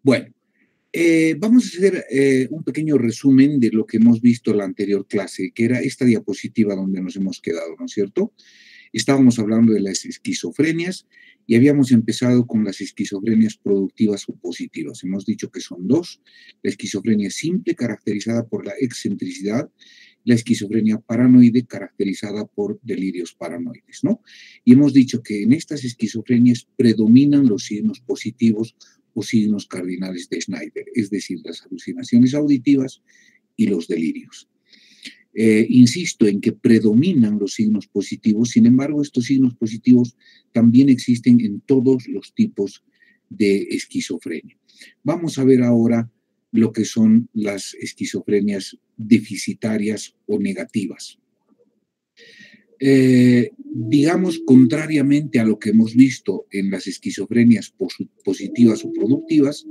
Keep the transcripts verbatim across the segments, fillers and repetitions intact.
Bueno, eh, vamos a hacer eh, un pequeño resumen de lo que hemos visto en la anterior clase, que era esta diapositiva donde nos hemos quedado, ¿no es cierto? Estábamos hablando de las esquizofrenias y habíamos empezado con las esquizofrenias productivas o positivas. Hemos dicho que son dos: la esquizofrenia simple, caracterizada por la excentricidad, la esquizofrenia paranoide, caracterizada por delirios paranoides, ¿no? Y hemos dicho que en estas esquizofrenias predominan los signos positivos o signos cardinales de Schneider, es decir, las alucinaciones auditivas y los delirios. Eh, insisto en que predominan los signos positivos, sin embargo, estos signos positivos también existen en todos los tipos de esquizofrenia. Vamos a ver ahora lo que son las esquizofrenias deficitarias o negativas. Eh, digamos, contrariamente a lo que hemos visto en las esquizofrenias pos positivas o productivas,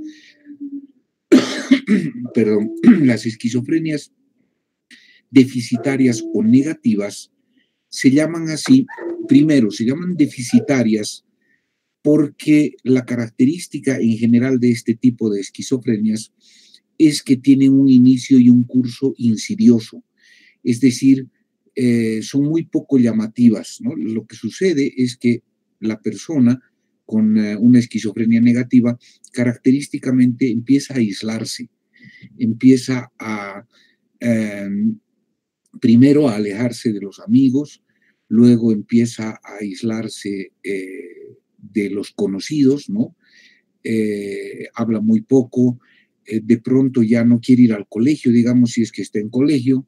perdón, las esquizofrenias deficitarias o negativas se llaman así, primero, se llaman deficitarias porque la característica en general de este tipo de esquizofrenias es que tienen un inicio y un curso insidioso, es decir, eh, son muy poco llamativas, ¿no? Lo que sucede es que la persona con eh, una esquizofrenia negativa característicamente empieza a aislarse, empieza a, eh, primero a alejarse de los amigos, luego empieza a aislarse eh, de los conocidos, ¿no? Eh, habla muy poco, eh, de pronto ya no quiere ir al colegio, digamos, si es que está en colegio,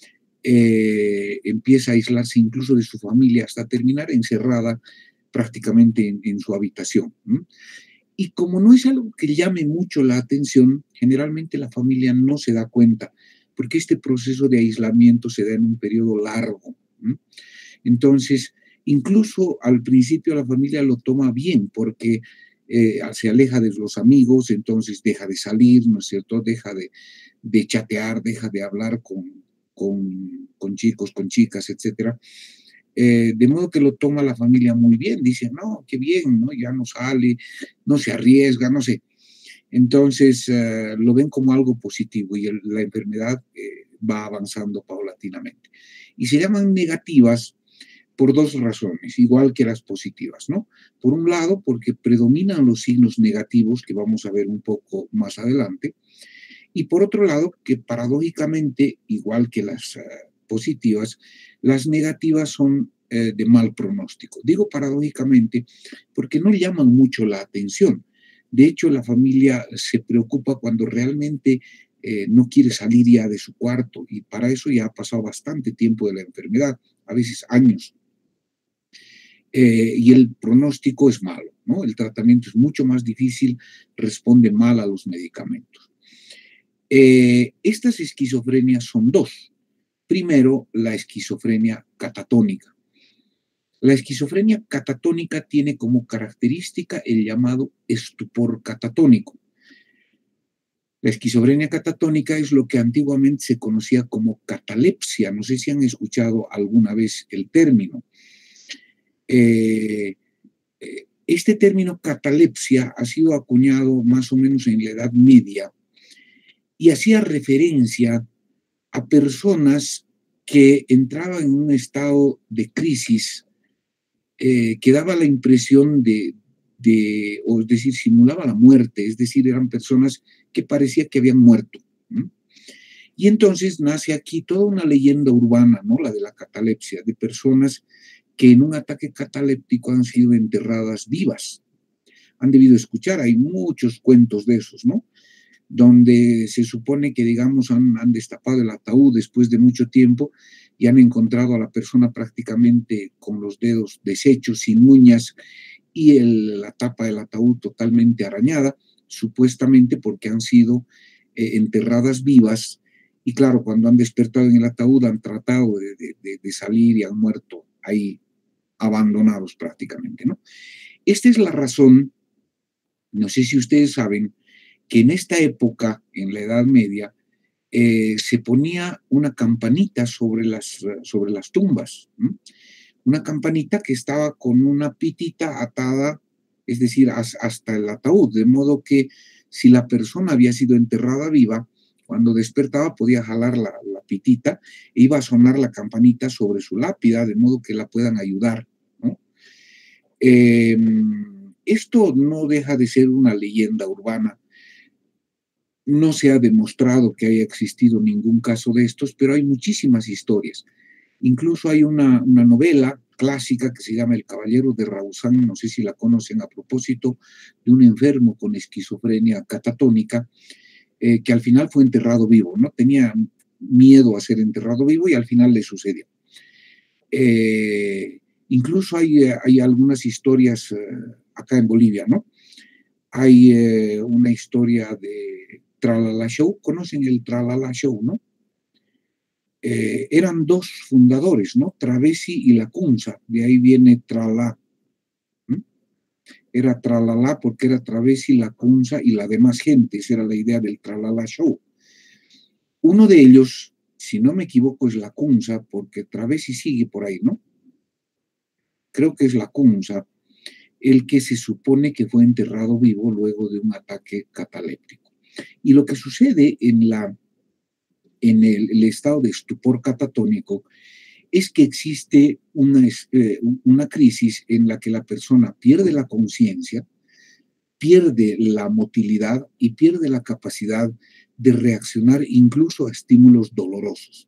eh, empieza a aislarse incluso de su familia hasta terminar encerrada prácticamente en, en su habitación, ¿no? Y como no es algo que llame mucho la atención, generalmente la familia no se da cuenta, porque este proceso de aislamiento se da en un periodo largo, ¿no? Entonces, incluso al principio la familia lo toma bien, porque eh, se aleja de los amigos, entonces deja de salir, ¿no es cierto? Deja de, de chatear, deja de hablar con, con, con chicos, con chicas, etcétera. Eh, de modo que lo toma la familia muy bien, dice, no, qué bien, ¿no? Ya no sale, no se arriesga, no sé. Entonces eh, lo ven como algo positivo y el, la enfermedad eh, va avanzando paulatinamente. Y se llaman negativas por dos razones, igual que las positivas, ¿no? Por un lado, porque predominan los signos negativos, que vamos a ver un poco más adelante, y por otro lado, que paradójicamente, igual que las uh, positivas, las negativas son eh, de mal pronóstico. Digo paradójicamente porque no llaman mucho la atención. De hecho, la familia se preocupa cuando realmente eh, no quiere salir ya de su cuarto y para eso ya ha pasado bastante tiempo de la enfermedad, a veces años. Eh, y el pronóstico es malo, ¿no? El tratamiento es mucho más difícil, responde mal a los medicamentos. Eh, estas esquizofrenias son dos. Primero, la esquizofrenia catatónica. La esquizofrenia catatónica tiene como característica el llamado estupor catatónico. La esquizofrenia catatónica es lo que antiguamente se conocía como catalepsia. No sé si han escuchado alguna vez el término. Eh, este término catalepsia ha sido acuñado más o menos en la Edad Media y hacía referencia a personas que entraban en un estado de crisis eh, que daba la impresión de, de, o es decir, simulaba la muerte, es decir, eran personas que parecía que habían muerto, ¿no? Y entonces nace aquí toda una leyenda urbana, ¿no? La de la catalepsia, de personas que en un ataque cataléptico han sido enterradas vivas. Han debido escuchar, hay muchos cuentos de esos, ¿no? Donde se supone que, digamos, han, han destapado el ataúd después de mucho tiempo y han encontrado a la persona prácticamente con los dedos deshechos, sin uñas, y el, la tapa del ataúd totalmente arañada, supuestamente porque han sido eh, enterradas vivas. Y claro, cuando han despertado en el ataúd han tratado de, de, de salir y han muerto ahí abandonados prácticamente, ¿no? Esta es la razón, no sé si ustedes saben, que en esta época, en la Edad Media, eh, se ponía una campanita sobre las, sobre las tumbas, ¿no? Una campanita que estaba con una pitita atada, es decir, as, hasta el ataúd, de modo que Si la persona había sido enterrada viva, cuando despertaba podía jalar la, la pitita e iba a sonar la campanita sobre su lápida, de modo que la puedan ayudar, ¿no? Eh, esto no deja de ser una leyenda urbana. No se ha demostrado que haya existido ningún caso de estos, pero hay muchísimas historias. Incluso hay una, una novela clásica que se llama El Caballero de Raussan, no sé si la conocen, a propósito de un enfermo con esquizofrenia catatónica, eh, que al final fue enterrado vivo, ¿no? Tenía miedo a ser enterrado vivo y al final le sucedió. Eh, incluso hay, hay algunas historias eh, acá en Bolivia, ¿no? Hay eh, una historia de Tralala Show, conocen el Tralala Show, ¿no? Eh, eran dos fundadores, ¿no? Travesi y Lacunza, de ahí viene Tralá. ¿Mm? Era Tralala porque era Travesi, Lacunza y la demás gente, esa era la idea del Tralala Show. Uno de ellos, si no me equivoco, es Lacunza, porque Travesi sigue por ahí, ¿no? Creo que es Lacunza, el que se supone que fue enterrado vivo luego de un ataque cataléptico. Y lo que sucede en, la, en el, el estado de estupor catatónico es que existe una, eh, una crisis en la que la persona pierde la conciencia, pierde la motilidad y pierde la capacidad de reaccionar incluso a estímulos dolorosos.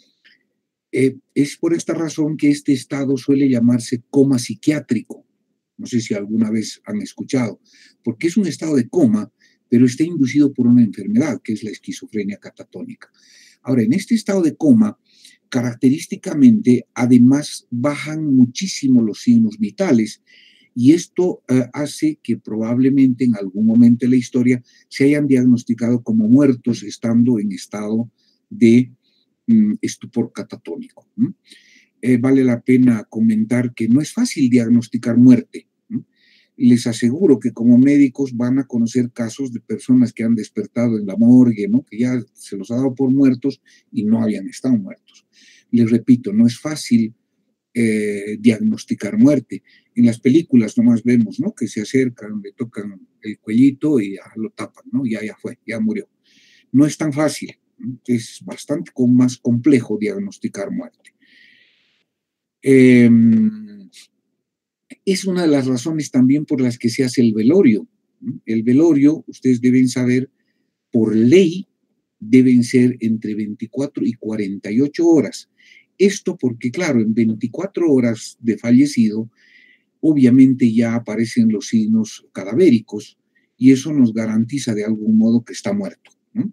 Eh, es por esta razón que este estado suele llamarse coma psiquiátrico. No sé si alguna vez han escuchado, porque es un estado de coma, pero está inducido por una enfermedad, que es la esquizofrenia catatónica. Ahora, en este estado de coma, característicamente, además, bajan muchísimo los signos vitales, y esto eh, hace que probablemente en algún momento de la historia se hayan diagnosticado como muertos estando en estado de mm, estupor catatónico. ¿Mm? Eh, vale la pena comentar que no es fácil diagnosticar muerte. ¿No? Les aseguro que como médicos van a conocer casos de personas que han despertado en la morgue, ¿no? Que ya se los ha dado por muertos y no habían estado muertos. Les repito, no es fácil eh, diagnosticar muerte. En las películas nomás vemos, ¿no? Que se acercan, le tocan el cuellito y ya lo tapan, ¿no? Ya, ya fue, ya murió. No es tan fácil, ¿no? Es bastante más complejo diagnosticar muerte. Eh, es una de las razones también por las que se hace el velorio. El velorio, ustedes deben saber, por ley, deben ser entre veinticuatro y cuarenta y ocho horas. Esto porque, claro, en veinticuatro horas de fallecido, obviamente ya aparecen los signos cadavéricos y eso nos garantiza de algún modo que está muerto, ¿no?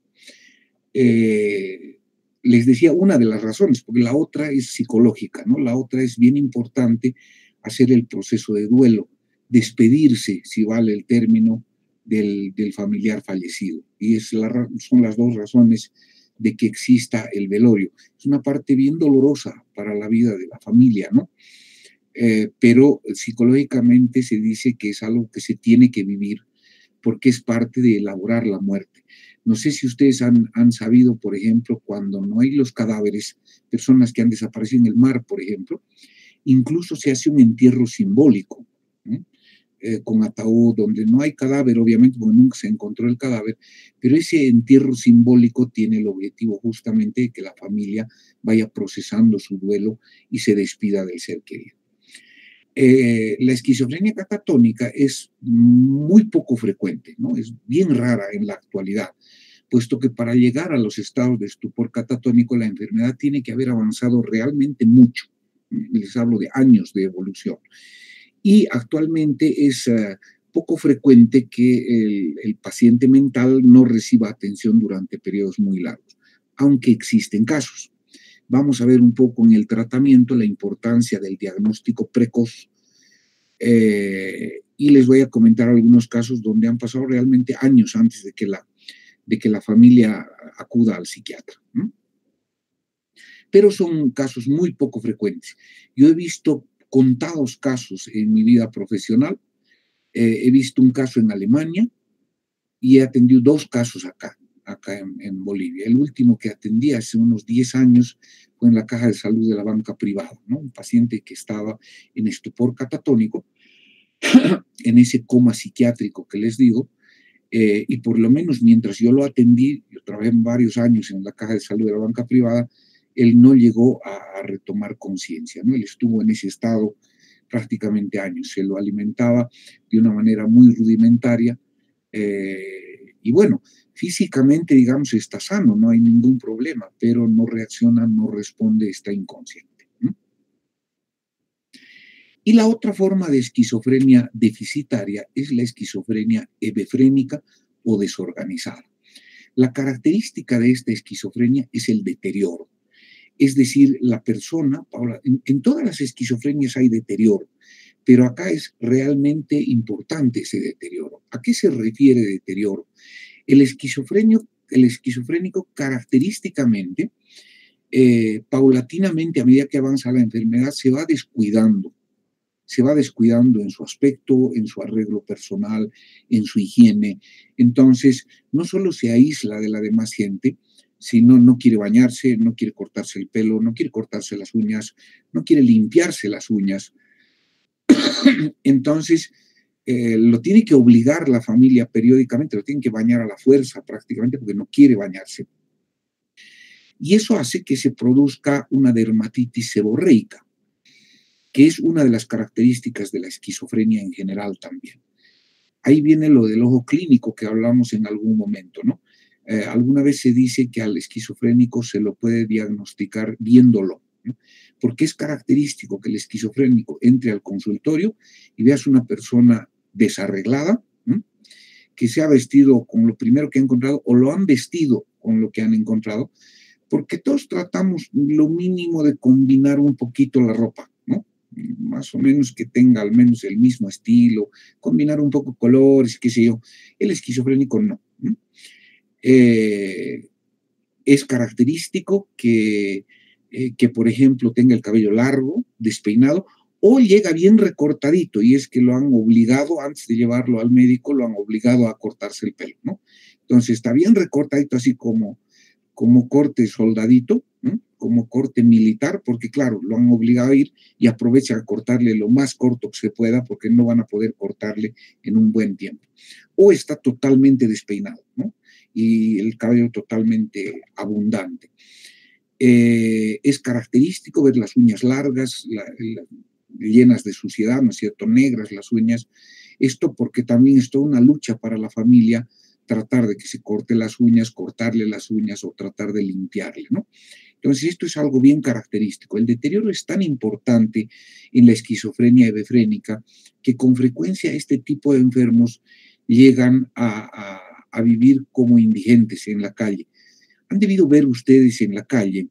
Eh, les decía una de las razones, porque la otra es psicológica, ¿no? La otra es bien importante hacer el proceso de duelo, despedirse, si vale el término, del, del familiar fallecido. Y es la, son las dos razones de que exista el velorio. Es una parte bien dolorosa para la vida de la familia, ¿no? Eh, pero psicológicamente se dice que es algo que se tiene que vivir porque es parte de elaborar la muerte. No sé si ustedes han, han sabido, por ejemplo, cuando no hay los cadáveres, personas que han desaparecido en el mar, por ejemplo, incluso se hace un entierro simbólico, ¿no? Eh, con ataúd, donde no hay cadáver, obviamente, porque nunca se encontró el cadáver, pero ese entierro simbólico tiene el objetivo justamente de que la familia vaya procesando su duelo y se despida del ser querido. Eh, la esquizofrenia catatónica es muy poco frecuente, ¿no? Es bien rara en la actualidad, puesto que para llegar a los estados de estupor catatónico la enfermedad tiene que haber avanzado realmente mucho. Les hablo de años de evolución. Y actualmente es uh, poco frecuente que el, el paciente mental no reciba atención durante periodos muy largos, aunque existen casos. Vamos a ver un poco en el tratamiento la importancia del diagnóstico precoz eh, y les voy a comentar algunos casos donde han pasado realmente años antes de que la, de que la familia acuda al psiquiatra, ¿no? Pero son casos muy poco frecuentes. Yo he visto contados casos en mi vida profesional. Eh, he visto un caso en Alemania y he atendido dos casos acá, acá en, en Bolivia. El último que atendí hace unos diez años fue en la caja de salud de la banca privada, ¿no? Un paciente que estaba en estupor catatónico, en ese coma psiquiátrico que les digo, Eh, y por lo menos mientras yo lo atendí, yo trabajé varios años en la caja de salud de la banca privada, él no llegó a, a retomar conciencia, ¿no? Él estuvo en ese estado prácticamente años, se lo alimentaba de una manera muy rudimentaria, eh, y bueno, físicamente, digamos, está sano, no hay ningún problema, pero no reacciona, no responde, está inconsciente, ¿no? Y la otra forma de esquizofrenia deficitaria es la esquizofrenia hebefrénica o desorganizada. La característica de esta esquizofrenia es el deterioro. Es decir, la persona, Paula, en, en todas las esquizofrenias hay deterioro, pero acá es realmente importante ese deterioro. ¿A qué se refiere deterioro? El esquizofrenio, el esquizofrénico característicamente, eh, paulatinamente, a medida que avanza la enfermedad, se va descuidando. Se va descuidando en su aspecto, en su arreglo personal, en su higiene. Entonces, no solo se aísla de la demás gente, sino no quiere bañarse, no quiere cortarse el pelo, no quiere cortarse las uñas, no quiere limpiarse las uñas. Entonces, eh, lo tiene que obligar la familia periódicamente, lo tienen que bañar a la fuerza prácticamente porque no quiere bañarse. Y eso hace que se produzca una dermatitis seborreica, que es una de las características de la esquizofrenia en general también. Ahí viene lo del ojo clínico que hablamos en algún momento, ¿no? Eh, alguna vez se dice que al esquizofrénico se lo puede diagnosticar viéndolo, ¿no? Porque es característico que el esquizofrénico entre al consultorio y veas una persona desarreglada, ¿no?, que se ha vestido con lo primero que ha encontrado o lo han vestido con lo que han encontrado, porque todos tratamos lo mínimo de combinar un poquito la ropa, ¿no? Más o menos que tenga al menos el mismo estilo, combinar un poco colores, qué sé yo. El esquizofrénico no, ¿no? Eh, es característico que, eh, que, por ejemplo, tenga el cabello largo, despeinado, o llega bien recortadito, y es que lo han obligado, antes de llevarlo al médico, lo han obligado a cortarse el pelo, ¿no? Entonces está bien recortadito, así como, como corte soldadito, ¿no?, como corte militar, porque claro, lo han obligado a ir y aprovecha a cortarle lo más corto que se pueda, porque no van a poder cortarle en un buen tiempo. O está totalmente despeinado, ¿no?, y el cabello totalmente abundante. Eh, es característico ver las uñas largas, la, la, llenas de suciedad, ¿no es cierto?, negras las uñas. Esto porque también es toda una lucha para la familia tratar de que se corte las uñas, cortarle las uñas o tratar de limpiarle, ¿no? Entonces, esto es algo bien característico. El deterioro es tan importante en la esquizofrenia hebefrénica que con frecuencia este tipo de enfermos llegan a, a, a vivir como indigentes en la calle. Han debido ver ustedes en la calle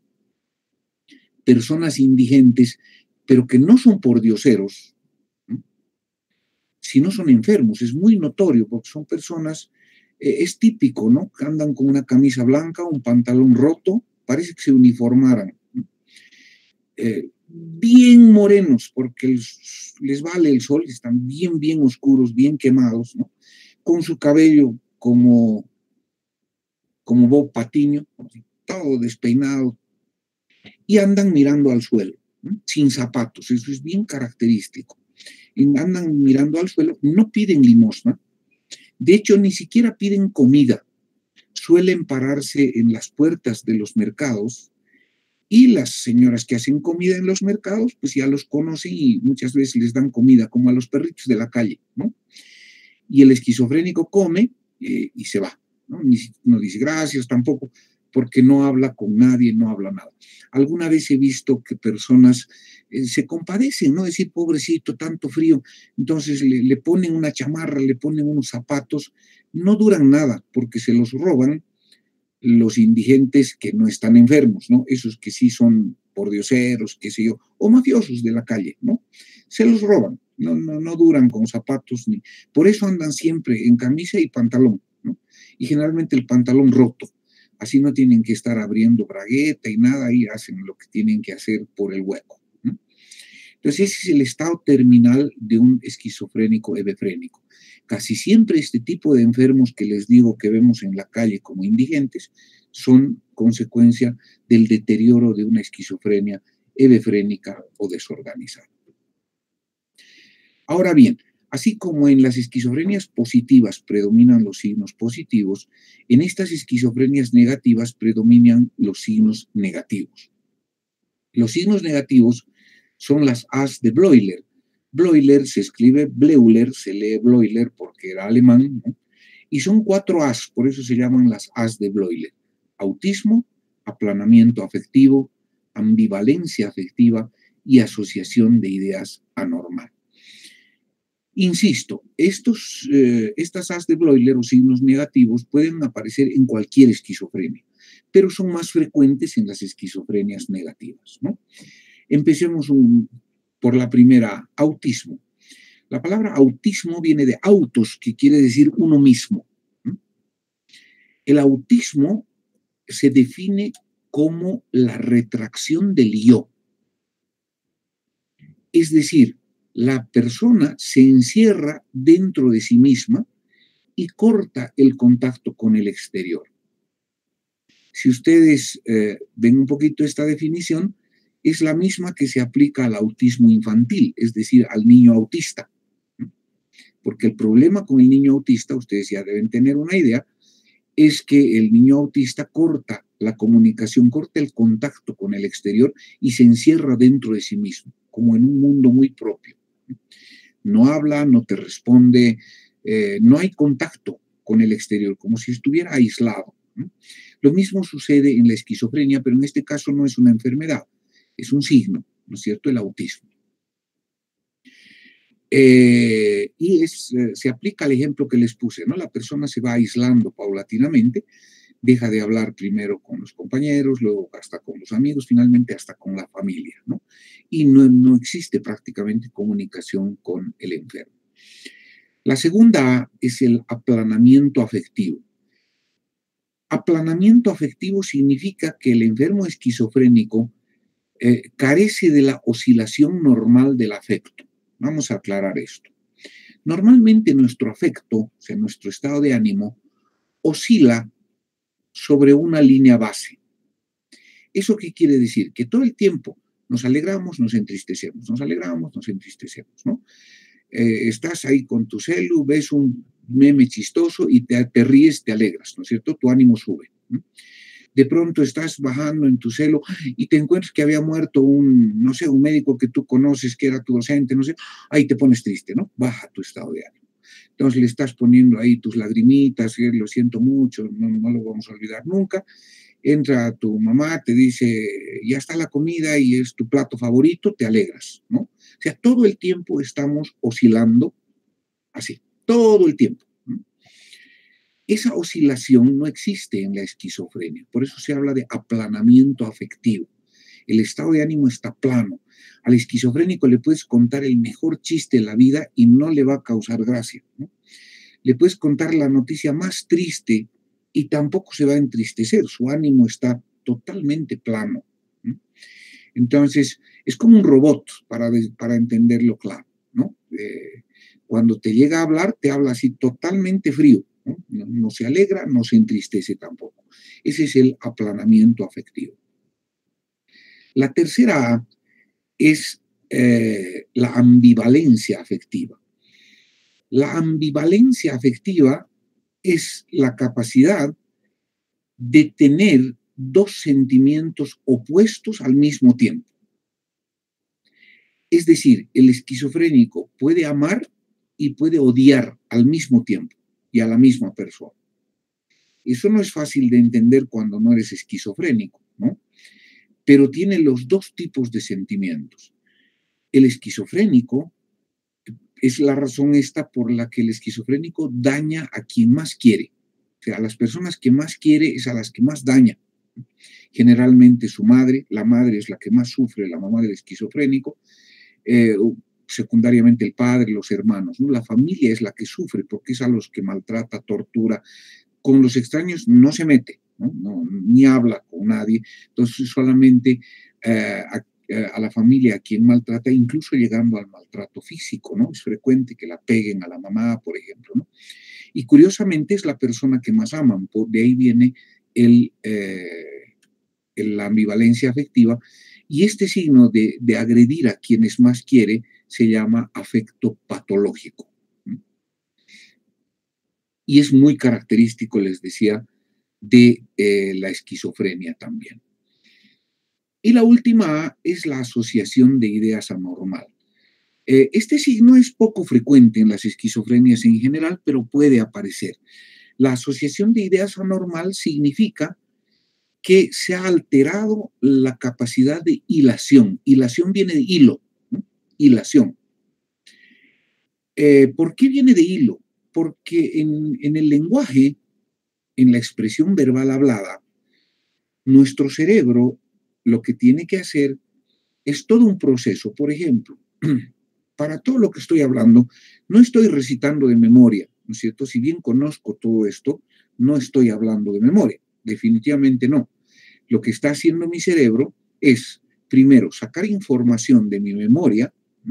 personas indigentes, pero que no son pordioseros, ¿no?, sino son enfermos. Es muy notorio porque son personas, eh, es típico, ¿no?, que andan con una camisa blanca, un pantalón roto, parece que se uniformaran, ¿no? Eh, bien morenos, porque les, les vale el sol, están bien, bien oscuros, bien quemados, ¿no?, con su cabello como, como Bob Patiño, todo despeinado, y andan mirando al suelo, ¿no?, sin zapatos. Eso es bien característico. Y andan mirando al suelo, no piden limosna, de hecho ni siquiera piden comida, suelen pararse en las puertas de los mercados, y las señoras que hacen comida en los mercados pues ya los conocen y muchas veces les dan comida como a los perritos de la calle, ¿no? Y el esquizofrénico come, eh, y se va, ¿no? Ni, no dice gracias tampoco, porque no habla con nadie, no habla nada. Alguna vez he visto que personas eh, se compadecen, ¿no? Decir, pobrecito, tanto frío, entonces le, le ponen una chamarra, le ponen unos zapatos, no duran nada porque se los roban los indigentes que no están enfermos, ¿no? Esos que sí son pordioseros, qué sé yo, o mafiosos de la calle, ¿no? Se los roban, no, no, no duran con zapatos, ni, por eso andan siempre en camisa y pantalón, ¿no? Y generalmente el pantalón roto, así no tienen que estar abriendo bragueta y nada, y hacen lo que tienen que hacer por el hueco, ¿no? Entonces ese es el estado terminal de un esquizofrénico hebefrénico. Casi siempre este tipo de enfermos que les digo que vemos en la calle como indigentes son consecuencia del deterioro de una esquizofrenia hebefrénica o desorganizada. Ahora bien, Así como en las esquizofrenias positivas predominan los signos positivos, en estas esquizofrenias negativas predominan los signos negativos. Los signos negativos son las As de Bleuler. Bleuler se escribe Bleuler, se lee Bleuler porque era alemán, ¿no? Y son cuatro As, por eso se llaman las As de Bleuler. Autismo, aplanamiento afectivo, ambivalencia afectiva y asociación de ideas anormal. Insisto, estos, eh, estas As de Bleuler o signos negativos pueden aparecer en cualquier esquizofrenia, pero son más frecuentes en las esquizofrenias negativas, ¿no? Empecemos un, por la primera, autismo. La palabra autismo viene de autos, que quiere decir uno mismo. El autismo se define como la retracción del yo. Es decir, la persona se encierra dentro de sí misma y corta el contacto con el exterior. Si ustedes eh, ven un poquito esta definición, es la misma que se aplica al autismo infantil, es decir, al niño autista. Porque el problema con el niño autista, ustedes ya deben tener una idea, es que el niño autista corta la comunicación, corta el contacto con el exterior y se encierra dentro de sí mismo, como en un mundo muy propio. No habla, no te responde, eh, no hay contacto con el exterior, como si estuviera aislado. Lo mismo sucede en la esquizofrenia, pero en este caso no es una enfermedad, es un signo, ¿no es cierto?, el autismo. Eh, y es, eh, se aplica al ejemplo que les puse, ¿no? La persona se va aislando paulatinamente, deja de hablar primero con los compañeros, luego hasta con los amigos, finalmente hasta con la familia, ¿no? Y no, no existe prácticamente comunicación con el enfermo. La segunda A es el aplanamiento afectivo. Aplanamiento afectivo significa que el enfermo esquizofrénico eh, carece de la oscilación normal del afecto. Vamos a aclarar esto. Normalmente nuestro afecto, o sea, nuestro estado de ánimo, oscila sobre una línea base. ¿Eso qué quiere decir? Que todo el tiempo nos alegramos, nos entristecemos, nos alegramos, nos entristecemos, ¿no? Eh, estás ahí con tu celu, ves un meme chistoso y te, te ríes, te alegras, ¿no es cierto? Tu ánimo sube, ¿no? De pronto estás bajando en tu celo y te encuentras que había muerto un, no sé, un médico que tú conoces, que era tu docente, no sé, ahí te pones triste, ¿no? Baja tu estado de ánimo. Entonces le estás poniendo ahí tus lagrimitas, eh, lo siento mucho, no, no lo vamos a olvidar nunca. Entra tu mamá, te dice, ya está la comida y es tu plato favorito, te alegras, ¿no? O sea, todo el tiempo estamos oscilando así, todo el tiempo. Esa oscilación no existe en la esquizofrenia, por eso se habla de aplanamiento afectivo. El estado de ánimo está plano. Al esquizofrénico le puedes contar el mejor chiste de la vida y no le va a causar gracia, ¿no? Le puedes contar la noticia más triste y tampoco se va a entristecer, su ánimo está totalmente plano, ¿no? Entonces, es como un robot, para, para entenderlo claro, ¿no? Eh, cuando te llega a hablar, te habla así totalmente frío. ¿No? No, no se alegra, no se entristece tampoco. Ese es el aplanamiento afectivo. La tercera A es eh, la ambivalencia afectiva. La ambivalencia afectiva es la capacidad de tener dos sentimientos opuestos al mismo tiempo. Es decir, el esquizofrénico puede amar y puede odiar al mismo tiempo y a la misma persona. Eso no es fácil de entender cuando no eres esquizofrénico, ¿no? Pero tiene los dos tipos de sentimientos. El esquizofrénico es la razón esta por la que el esquizofrénico daña a quien más quiere. O sea, a las personas que más quiere es a las que más daña. Generalmente su madre, la madre es la que más sufre, la mamá del esquizofrénico, eh, secundariamente el padre, los hermanos, ¿no? La familia es la que sufre porque es a los que maltrata, tortura. Con los extraños no se mete, ¿no? No, ni habla con nadie, entonces solamente eh, a, a la familia a quien maltrata, incluso llegando al maltrato físico, ¿no? Es frecuente que la peguen a la mamá, por ejemplo, ¿no? Y curiosamente es la persona que más aman, de ahí viene el, eh, la ambivalencia afectiva, y este signo de, de agredir a quienes más quiere se llama afecto patológico. y es muy característico, les decía, de eh, la esquizofrenia también. Y la última A es la asociación de ideas anormal. Eh, este signo es poco frecuente en las esquizofrenias en general, pero puede aparecer. La asociación de ideas anormal significa que se ha alterado la capacidad de hilación. Hilación viene de hilo, ¿no? Hilación. Eh, ¿Por qué viene de hilo? Porque en, en el lenguaje, en la expresión verbal hablada, nuestro cerebro lo que tiene que hacer es todo un proceso. Por ejemplo, para todo lo que estoy hablando, no estoy recitando de memoria, ¿no es cierto? Si bien conozco todo esto, no estoy hablando de memoria, definitivamente no. Lo que está haciendo mi cerebro es, primero, sacar información de mi memoria.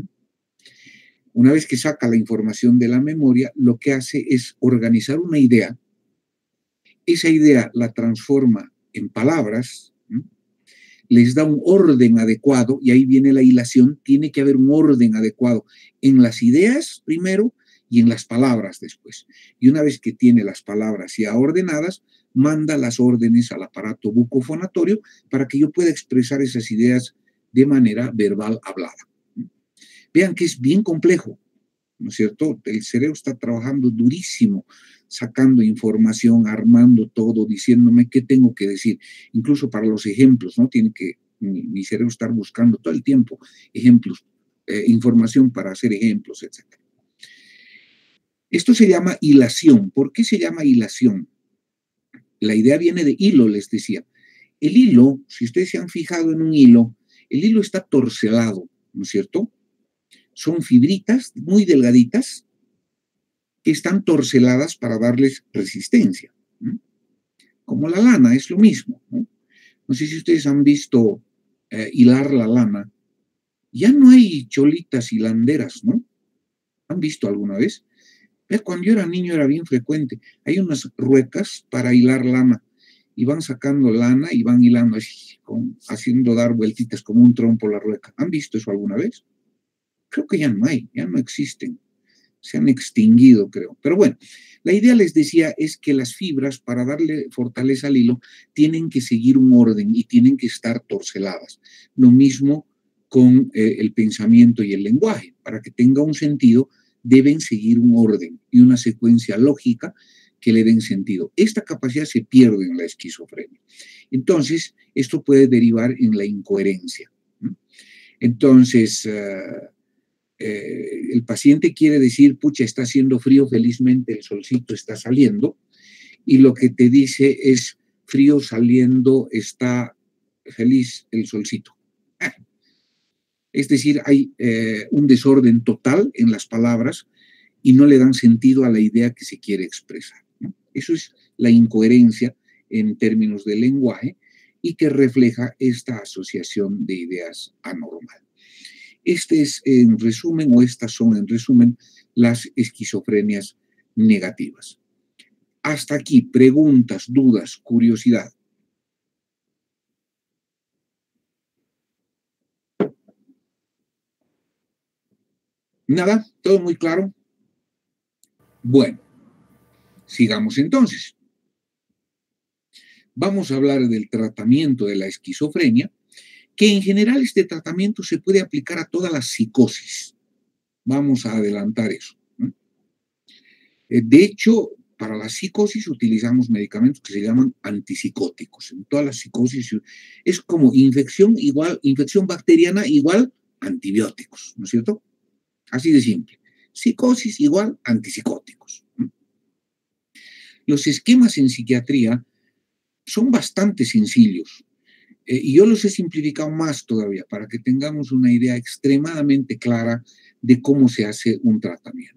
Una vez que saca la información de la memoria, lo que hace es organizar una idea. Esa idea la transforma en palabras, ¿no? Les da un orden adecuado, y ahí viene la hilación. Tiene que haber un orden adecuado en las ideas primero y en las palabras después. Y una vez que tiene las palabras ya ordenadas, manda las órdenes al aparato bucofonatorio para que yo pueda expresar esas ideas de manera verbal hablada. Vean que es bien complejo, ¿no es cierto? El cerebro está trabajando durísimo, sacando información, armando todo, diciéndome qué tengo que decir. Incluso para los ejemplos, ¿no? Tiene que mi, mi cerebro estar buscando todo el tiempo ejemplos, eh, información para hacer ejemplos, etcétera. Esto se llama hilación. ¿Por qué se llama hilación? La idea viene de hilo, les decía. El hilo, si ustedes se han fijado en un hilo, el hilo está torcelado, ¿no es cierto? Son fibritas muy delgaditas que están torceladas para darles resistencia, ¿no? Como la lana, es lo mismo, ¿no? No sé si ustedes han visto eh, hilar la lana. Ya no hay cholitas hilanderas, ¿no? ¿Han visto alguna vez? Eh, Cuando yo era niño era bien frecuente. Hay unas ruecas para hilar lana y van sacando lana y van hilando así, con, haciendo dar vueltitas como un trompo la rueca. ¿Han visto eso alguna vez? Creo que ya no hay, ya no existen. Se han extinguido, creo. Pero bueno, la idea, les decía, es que las fibras, para darle fortaleza al hilo, tienen que seguir un orden y tienen que estar torceladas. Lo mismo con eh, el pensamiento y el lenguaje. Para que tenga un sentido, deben seguir un orden y una secuencia lógica que le den sentido. Esta capacidad se pierde en la esquizofrenia. Entonces, esto puede derivar en la incoherencia. Entonces, uh, eh, el paciente quiere decir, pucha, está haciendo frío, felizmente el solcito está saliendo, y lo que te dice es, frío saliendo, está feliz el solcito. Ah. Es decir, hay eh, un desorden total en las palabras y no le dan sentido a la idea que se quiere expresar, ¿no? Eso es la incoherencia en términos de lenguaje y que refleja esta asociación de ideas anormal. Este es en resumen, o estas son en resumen, las esquizofrenias negativas. Hasta aquí, preguntas, dudas, curiosidad. ¿Nada? ¿Todo muy claro? Bueno, sigamos entonces. Vamos a hablar del tratamiento de la esquizofrenia, que en general este tratamiento se puede aplicar a todas las psicosis. Vamos a adelantar eso, ¿no? De hecho, para la psicosis utilizamos medicamentos que se llaman antipsicóticos. En todas las psicosis es como infección igual, infección bacteriana igual antibióticos, ¿no es cierto? Así de simple. Psicosis igual antipsicóticos. Los esquemas en psiquiatría son bastante sencillos. Eh, y yo los he simplificado más todavía para que tengamos una idea extremadamente clara de cómo se hace un tratamiento.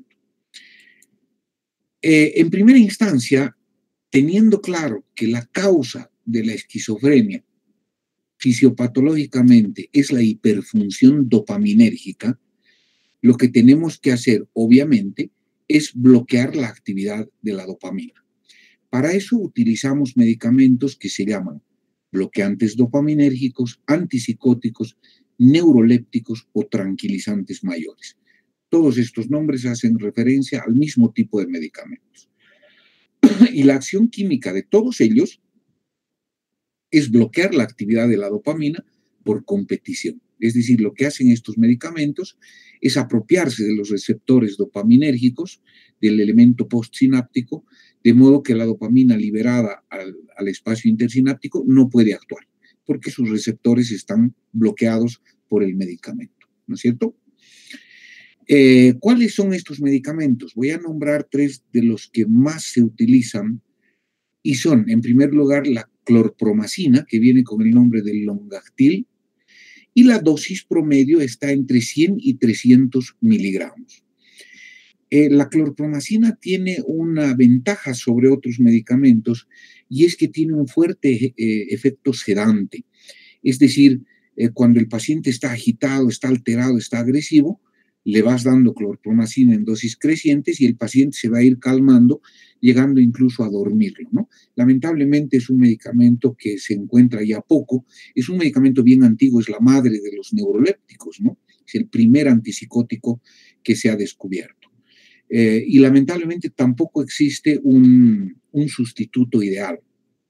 Eh, en primera instancia, teniendo claro que la causa de la esquizofrenia fisiopatológicamente es la hiperfunción dopaminérgica, lo que tenemos que hacer, obviamente, es bloquear la actividad de la dopamina. Para eso utilizamos medicamentos que se llaman bloqueantes dopaminérgicos, antipsicóticos, neurolépticos o tranquilizantes mayores. Todos estos nombres hacen referencia al mismo tipo de medicamentos. Y la acción química de todos ellos es bloquear la actividad de la dopamina por competición. Es decir, lo que hacen estos medicamentos es apropiarse de los receptores dopaminérgicos, del elemento postsináptico, de modo que la dopamina liberada al, al espacio intersináptico no puede actuar, porque sus receptores están bloqueados por el medicamento, ¿no es cierto? Eh, ¿Cuáles son estos medicamentos? Voy a nombrar tres de los que más se utilizan y son, en primer lugar, la clorpromacina, que viene con el nombre del Longactil, y la dosis promedio está entre cien y trescientos miligramos. Eh, la clorpromacina tiene una ventaja sobre otros medicamentos y es que tiene un fuerte eh, efecto sedante. Es decir, eh, cuando el paciente está agitado, está alterado, está agresivo, le vas dando clorpromacina en dosis crecientes y el paciente se va a ir calmando, llegando incluso a dormirlo, ¿no? Lamentablemente es un medicamento que se encuentra ya poco, es un medicamento bien antiguo, es la madre de los neurolépticos, ¿no? Es el primer antipsicótico que se ha descubierto. Eh, y lamentablemente tampoco existe un, un sustituto ideal.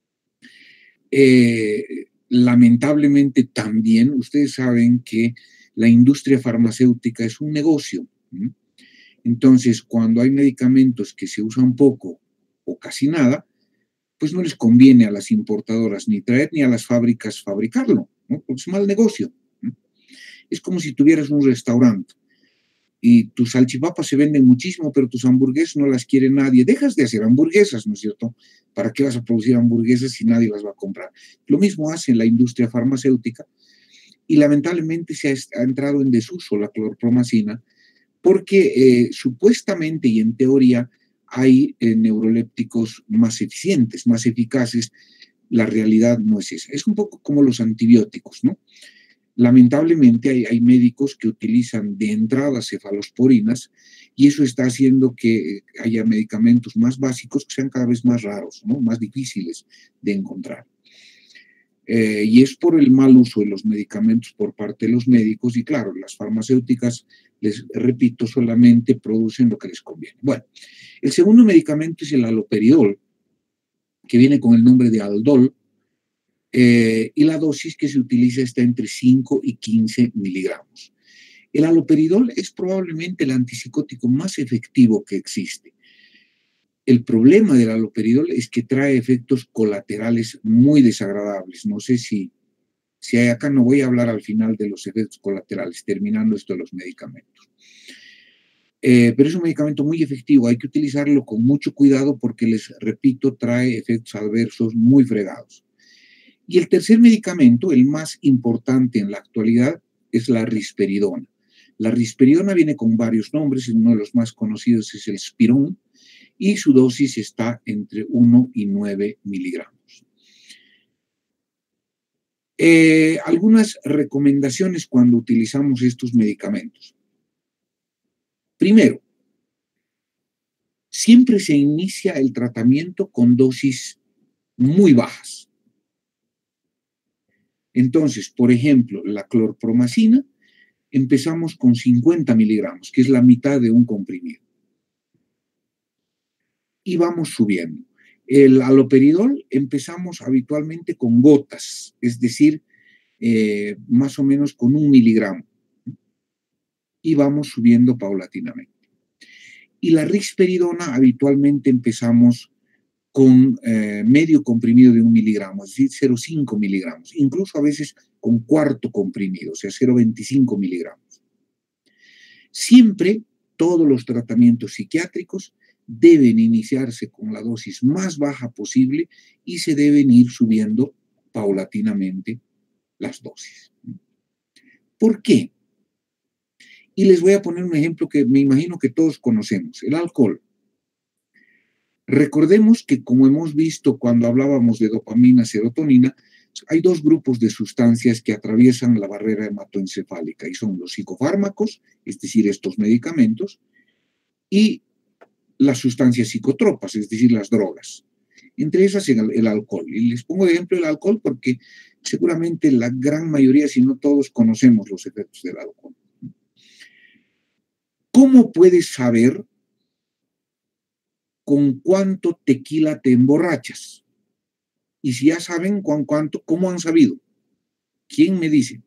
Eh, lamentablemente también, ustedes saben que la industria farmacéutica es un negocio. ¿Sí? Entonces, cuando hay medicamentos que se usan poco o casi nada, pues no les conviene a las importadoras ni traer ni a las fábricas fabricarlo, ¿no? Porque es mal negocio. ¿Sí? Es como si tuvieras un restaurante y tus salchipapas se venden muchísimo, pero tus hamburguesas no las quiere nadie. Dejas de hacer hamburguesas, ¿no es cierto? ¿Para qué vas a producir hamburguesas si nadie las va a comprar? Lo mismo hace la industria farmacéutica. Y lamentablemente se ha, ha entrado en desuso la clorpromacina porque eh, supuestamente y en teoría hay eh, neurolépticos más eficientes, más eficaces. La realidad no es esa. Es un poco como los antibióticos, ¿no? Lamentablemente hay, hay médicos que utilizan de entrada cefalosporinas y eso está haciendo que haya medicamentos más básicos que sean cada vez más raros, ¿no? Más difíciles de encontrar. Eh, y es por el mal uso de los medicamentos por parte de los médicos y claro, las farmacéuticas, les repito, solamente producen lo que les conviene. Bueno, el segundo medicamento es el haloperidol, que viene con el nombre de Aldol, eh, y la dosis que se utiliza está entre cinco y quince miligramos. El haloperidol es probablemente el antipsicótico más efectivo que existe. El problema del haloperidol es que trae efectos colaterales muy desagradables. No sé si, si hay acá, no voy a hablar al final de los efectos colaterales, terminando esto de los medicamentos. Eh, pero es un medicamento muy efectivo, hay que utilizarlo con mucho cuidado porque, les repito, trae efectos adversos muy fregados. Y el tercer medicamento, el más importante en la actualidad, es la risperidona. La risperidona viene con varios nombres, uno de los más conocidos es el Spirón, y su dosis está entre uno y nueve miligramos. Eh, algunas recomendaciones cuando utilizamos estos medicamentos. Primero, siempre se inicia el tratamiento con dosis muy bajas. Entonces, por ejemplo, la clorpromacina, empezamos con cincuenta miligramos, que es la mitad de un comprimido. Y vamos subiendo. El haloperidol empezamos habitualmente con gotas, es decir, eh, más o menos con un miligramo. Y vamos subiendo paulatinamente. Y la risperidona habitualmente empezamos con eh, medio comprimido de un miligramo, es decir, cero coma cinco miligramos, incluso a veces con cuarto comprimido, o sea, cero coma veinticinco miligramos. Siempre todos los tratamientos psiquiátricos deben iniciarse con la dosis más baja posible y se deben ir subiendo paulatinamente las dosis. ¿Por qué? Y les voy a poner un ejemplo que me imagino que todos conocemos, el alcohol. Recordemos que, como hemos visto cuando hablábamos de dopamina, serotonina, hay dos grupos de sustancias que atraviesan la barrera hematoencefálica y son los psicofármacos, es decir, estos medicamentos, y las sustancias psicotropas, es decir, las drogas. Entre esas el, el alcohol. Y les pongo de ejemplo el alcohol porque seguramente la gran mayoría, si no todos, conocemos los efectos del alcohol. ¿Cómo puedes saber con cuánto tequila te emborrachas. Y si ya saben con cuánto, ¿cómo han sabido? ¿Quién me dice?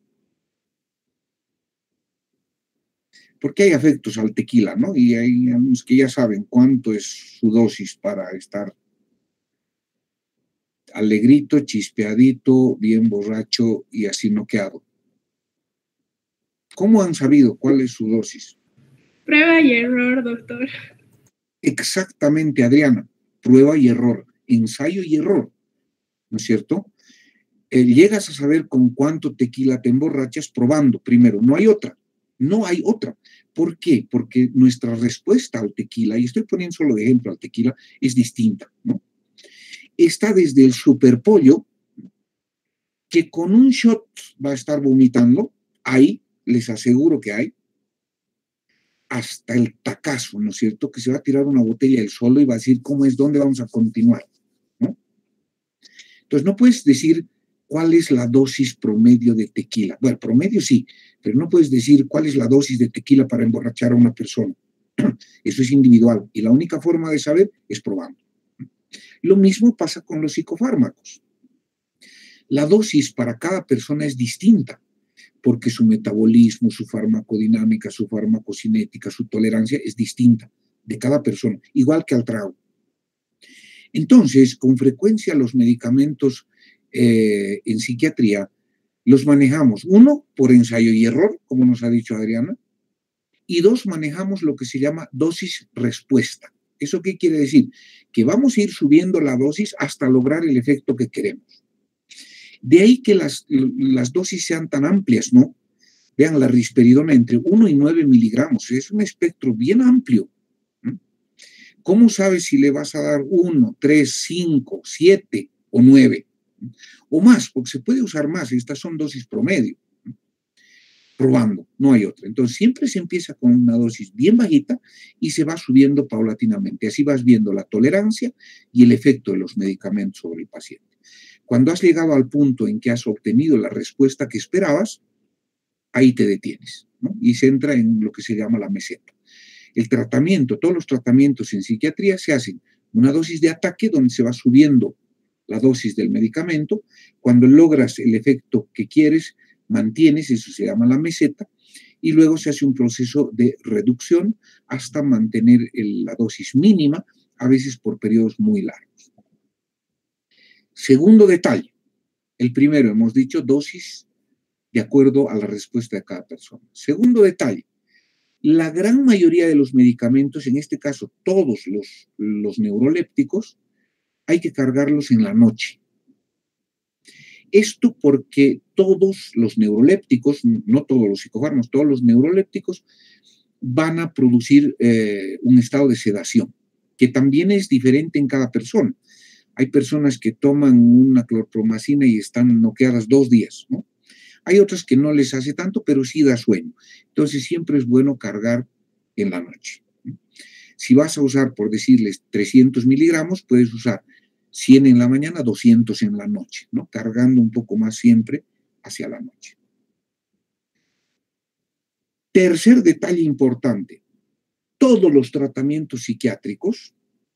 Porque hay efectos al tequila, ¿no? Y hay algunos que ya saben cuánto es su dosis para estar alegrito, chispeadito, bien borracho y así noqueado. ¿Cómo han sabido cuál es su dosis? Prueba y error, doctor. Exactamente, Adriana. Prueba y error, ensayo y error, ¿no es cierto? Eh, llegas a saber con cuánto tequila te emborrachas probando primero. No hay otra, no hay otra. ¿Por qué? Porque nuestra respuesta al tequila, y estoy poniendo solo de ejemplo al tequila, es distinta, ¿no? Está desde el superpollo, que con un shot va a estar vomitando, hay, les aseguro que hay, hasta el tacazo, ¿no es cierto? Que se va a tirar una botella él solo y va a decir cómo es, dónde vamos a continuar, ¿no? Entonces, no puedes decir cuál es la dosis promedio de tequila. Bueno, promedio sí, pero no puedes decir cuál es la dosis de tequila para emborrachar a una persona. Eso es individual y la única forma de saber es probando. Lo mismo pasa con los psicofármacos. La dosis para cada persona es distinta, porque su metabolismo, su farmacodinámica, su farmacocinética, su tolerancia es distinta de cada persona, igual que al trago. Entonces, con frecuencia los medicamentos eh, en psiquiatría los manejamos, uno, por ensayo y error, como nos ha dicho Adriana, y dos, manejamos lo que se llama dosis respuesta. ¿Eso qué quiere decir? Que vamos a ir subiendo la dosis hasta lograr el efecto que queremos. De ahí que las, las dosis sean tan amplias, ¿no? Vean, la risperidona entre uno y nueve miligramos, es un espectro bien amplio. ¿Cómo sabes si le vas a dar uno, tres, cinco, siete o nueve? O más, porque se puede usar más, estas son dosis promedio. Probando, no hay otra. Entonces siempre se empieza con una dosis bien bajita y se va subiendo paulatinamente. Así vas viendo la tolerancia y el efecto de los medicamentos sobre el paciente. Cuando has llegado al punto en que has obtenido la respuesta que esperabas, ahí te detienes, ¿no? Y se entra en lo que se llama la meseta. El tratamiento, todos los tratamientos en psiquiatría se hacen una dosis de ataque donde se va subiendo la dosis del medicamento. Cuando logras el efecto que quieres, mantienes, eso se llama la meseta, y luego se hace un proceso de reducción hasta mantener el, la dosis mínima, a veces por periodos muy largos. Segundo detalle, el primero hemos dicho dosis de acuerdo a la respuesta de cada persona. Segundo detalle, la gran mayoría de los medicamentos, en este caso todos los, los neurolépticos, hay que cargarlos en la noche. Esto porque todos los neurolépticos, no todos los psicofármacos, todos los neurolépticos van a producir eh, un estado de sedación, que también es diferente en cada persona. Hay personas que toman una clorpromacina y están noqueadas dos días, ¿no? Hay otras que no les hace tanto, pero sí da sueño. Entonces siempre es bueno cargar en la noche. Si vas a usar, por decirles, trescientos miligramos, puedes usar cien en la mañana, doscientos en la noche, ¿no? Cargando un poco más siempre hacia la noche. Tercer detalle importante, todos los tratamientos psiquiátricos,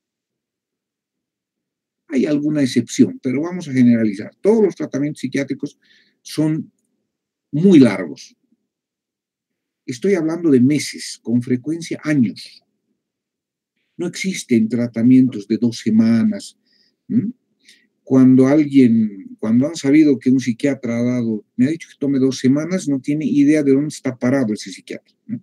hay alguna excepción, pero vamos a generalizar, todos los tratamientos psiquiátricos son muy largos. Estoy hablando de meses, con frecuencia años. No existen tratamientos de dos semanas. ¿Mm? Cuando alguien, cuando han sabido que un psiquiatra ha dado, me ha dicho que tome dos semanas, no tiene idea de dónde está parado ese psiquiatra, ¿no?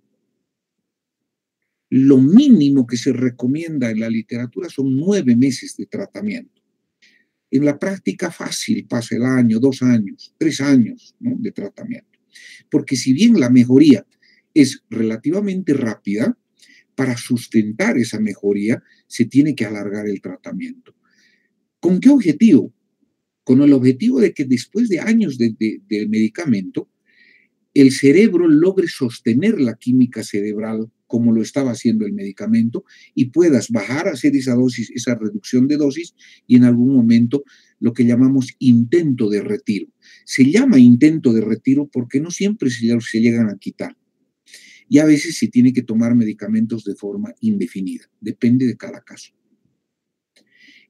Lo mínimo que se recomienda en la literatura son nueve meses de tratamiento. En la práctica fácil pasa el año, dos años, tres años, ¿no?, de tratamiento. Porque si bien la mejoría es relativamente rápida, para sustentar esa mejoría se tiene que alargar el tratamiento. ¿Con qué objetivo? Con el objetivo de que después de años de, de, de medicamento, el cerebro logre sostener la química cerebral como lo estaba haciendo el medicamento y puedas bajar, hacer esa dosis, esa reducción de dosis y en algún momento lo que llamamos intento de retiro. Se llama intento de retiro porque no siempre se, se llegan a quitar. Y a veces se tiene que tomar medicamentos de forma indefinida, depende de cada caso.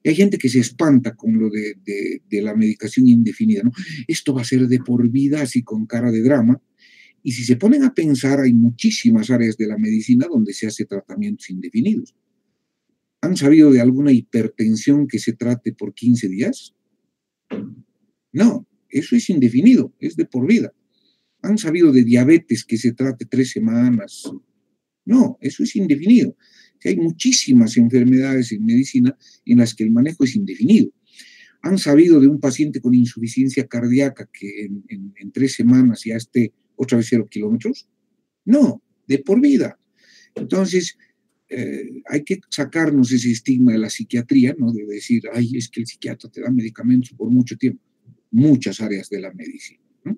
Y hay gente que se espanta con lo de, de, de la medicación indefinida, ¿no? Esto va a ser de por vida, así con cara de drama. Y si se ponen a pensar, hay muchísimas áreas de la medicina donde se hace tratamientos indefinidos. ¿Han sabido de alguna hipertensión que se trate por quince días? No, eso es indefinido, es de por vida. ¿Han sabido de diabetes que se trate tres semanas? No, eso es indefinido. Hay muchísimas enfermedades en medicina en las que el manejo es indefinido. ¿Han sabido de un paciente con insuficiencia cardíaca que en, en, en tres semanas ya esté otra vez cero kilómetros? No, de por vida. Entonces, eh, hay que sacarnos ese estigma de la psiquiatría, ¿no? De decir, ay, es que el psiquiatra te da medicamentos por mucho tiempo. Muchas áreas de la medicina, ¿no?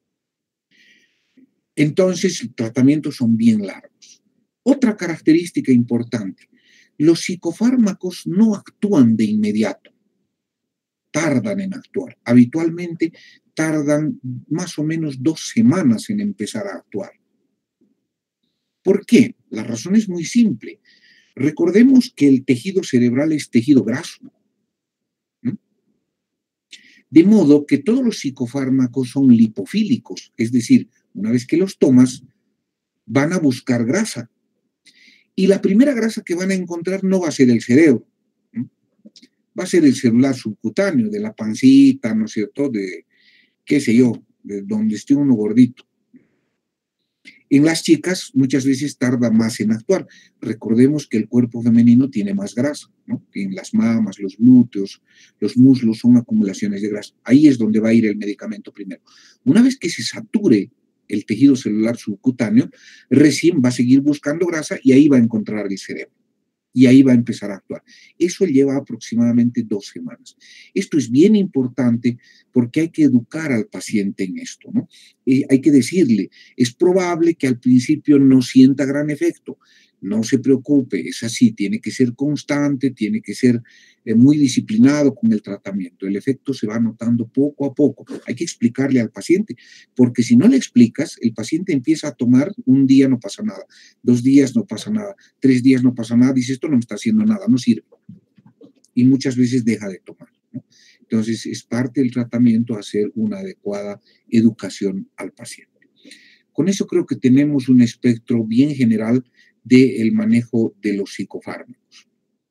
Entonces, los tratamientos son bien largos. Otra característica importante, los psicofármacos no actúan de inmediato, tardan en actuar. Habitualmente tardan más o menos dos semanas en empezar a actuar. ¿Por qué? La razón es muy simple. Recordemos que el tejido cerebral es tejido graso. ¿Mm? De modo que todos los psicofármacos son lipofílicos, es decir, una vez que los tomas, van a buscar grasa. Y la primera grasa que van a encontrar no va a ser el cerebro, ¿no? Va a ser el celular subcutáneo, de la pancita, ¿no es cierto?, de, qué sé yo, de donde esté uno gordito. En las chicas muchas veces tarda más en actuar. Recordemos que el cuerpo femenino tiene más grasa, ¿no? En las mamas, los glúteos, los muslos son acumulaciones de grasa. Ahí es donde va a ir el medicamento primero. Una vez que se sature el tejido celular subcutáneo, recién va a seguir buscando grasa y ahí va a encontrar el cerebro. Y ahí va a empezar a actuar. Eso lleva aproximadamente dos semanas. Esto es bien importante porque hay que educar al paciente en esto, ¿no? Eh, hay que decirle, es probable que al principio no sienta gran efecto. No se preocupe, es así, tiene que ser constante, tiene que ser eh, muy disciplinado con el tratamiento. El efecto se va notando poco a poco. Hay que explicarle al paciente, porque si no le explicas, el paciente empieza a tomar, un día no pasa nada, dos días no pasa nada, tres días no pasa nada, dice, esto no me está haciendo nada, no sirve. Y muchas veces deja de tomar, ¿no? Entonces, es parte del tratamiento hacer una adecuada educación al paciente. Con eso creo que tenemos un espectro bien general del manejo de los psicofármacos.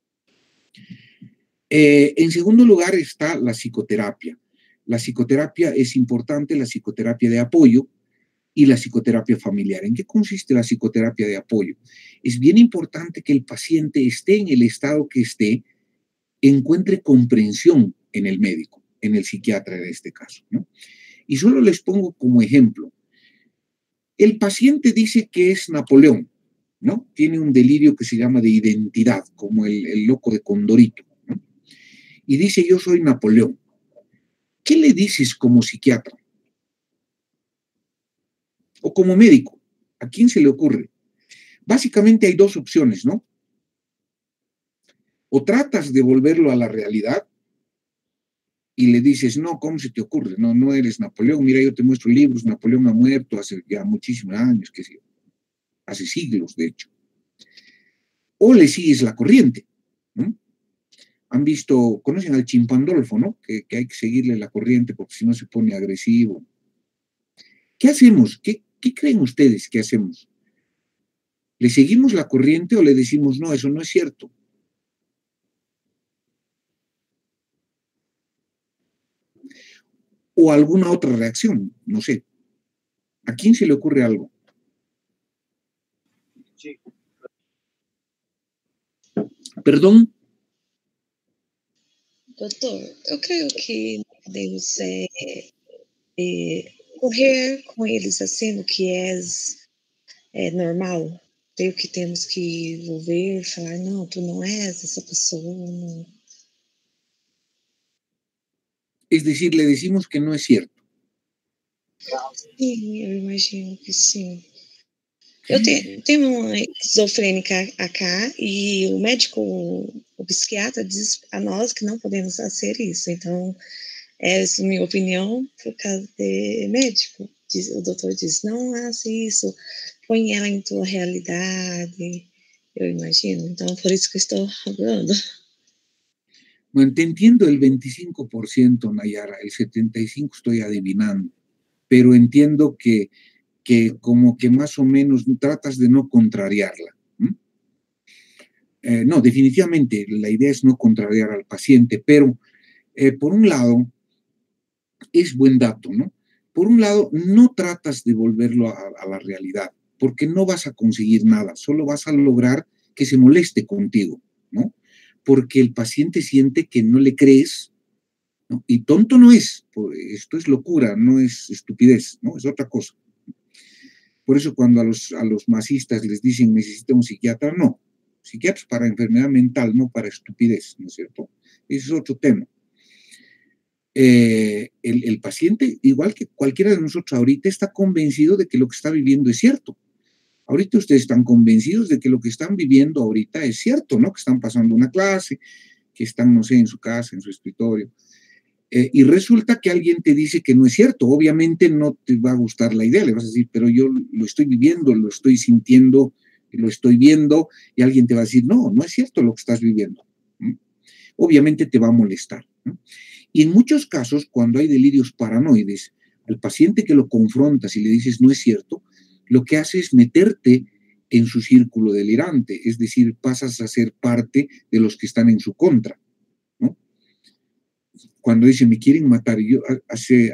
Eh, en segundo lugar está la psicoterapia. La psicoterapia es importante, la psicoterapia de apoyo y la psicoterapia familiar. ¿En qué consiste la psicoterapia de apoyo? Es bien importante que el paciente esté en el estado que esté, encuentre comprensión en el médico, en el psiquiatra en este caso, ¿no? Y solo les pongo como ejemplo. El paciente dice que es Napoleón, ¿no? Tiene un delirio que se llama de identidad, como el, el loco de Condorito, ¿no? Y dice, yo soy Napoleón. ¿Qué le dices como psiquiatra? O como médico. ¿A quién se le ocurre? Básicamente hay dos opciones, ¿no? O tratas de volverlo a la realidad y le dices, no, ¿cómo se te ocurre? No, no eres Napoleón. Mira, yo te muestro libros, Napoleón ha muerto hace ya muchísimos años, que sí, hace siglos, de hecho. O le sigues la corriente, ¿no? Han visto, conocen al Chimpandolfo, ¿no? Que, que hay que seguirle la corriente porque si no se pone agresivo. ¿Qué hacemos? ¿Qué, qué creen ustedes que hacemos? ¿Le seguimos la corriente o le decimos, no, eso no es cierto? O alguna otra reacción, no sé. ¿A quién se le ocurre algo? Sí. ¿Perdón? Doutor, eu creio que devemos é, é, correr com eles assim, o que é, é normal. Creio que temos que envolver, falar, não, tu não és essa pessoa. Não. Es decir, le decimos que no es cierto. Sim, eu imagino que sim. Eu tenho, tenho uma esquizofrênica acá e o médico, o psiquiatra diz a nós que não podemos fazer isso. Então, essa é a minha opinião por causa de médico. Diz, o doutor diz, não faça isso, põe ela em tua realidade, eu imagino. Então, por isso que estou falando. Bueno, te entiendo el veinticinco por ciento, Nayara, el setenta y cinco por ciento estoy adivinando, pero entiendo que, que como que más o menos tratas de no contrariarla. ¿Mm? Eh, no, definitivamente la idea es no contrariar al paciente, pero eh, por un lado, es buen dato, ¿no? Por un lado, no tratas de volverlo a, a la realidad, porque no vas a conseguir nada, solo vas a lograr que se moleste contigo, ¿no? Porque el paciente siente que no le crees, ¿no? Y tonto no es, esto es locura, no es estupidez, ¿no? Es otra cosa. Por eso cuando a los, a los masistas les dicen necesita un psiquiatra, no. Psiquiatras para enfermedad mental, no para estupidez, ¿no es cierto? Ese es otro tema. Eh, el, el paciente, igual que cualquiera de nosotros ahorita, está convencido de que lo que está viviendo es cierto. Ahorita ustedes están convencidos de que lo que están viviendo ahorita es cierto, ¿no? Que están pasando una clase, que están, no sé, en su casa, en su escritorio. Eh, y resulta que alguien te dice que no es cierto. Obviamente no te va a gustar la idea, le vas a decir, pero yo lo estoy viviendo, lo estoy sintiendo, lo estoy viendo, y alguien te va a decir, no, no es cierto lo que estás viviendo. ¿Mm? Obviamente te va a molestar, ¿no? Y en muchos casos, cuando hay delirios paranoides, al paciente que lo confrontas y le dices no es cierto, lo que hace es meterte en su círculo delirante, es decir, pasas a ser parte de los que están en su contra, ¿no? Cuando dice me quieren matar, yo hace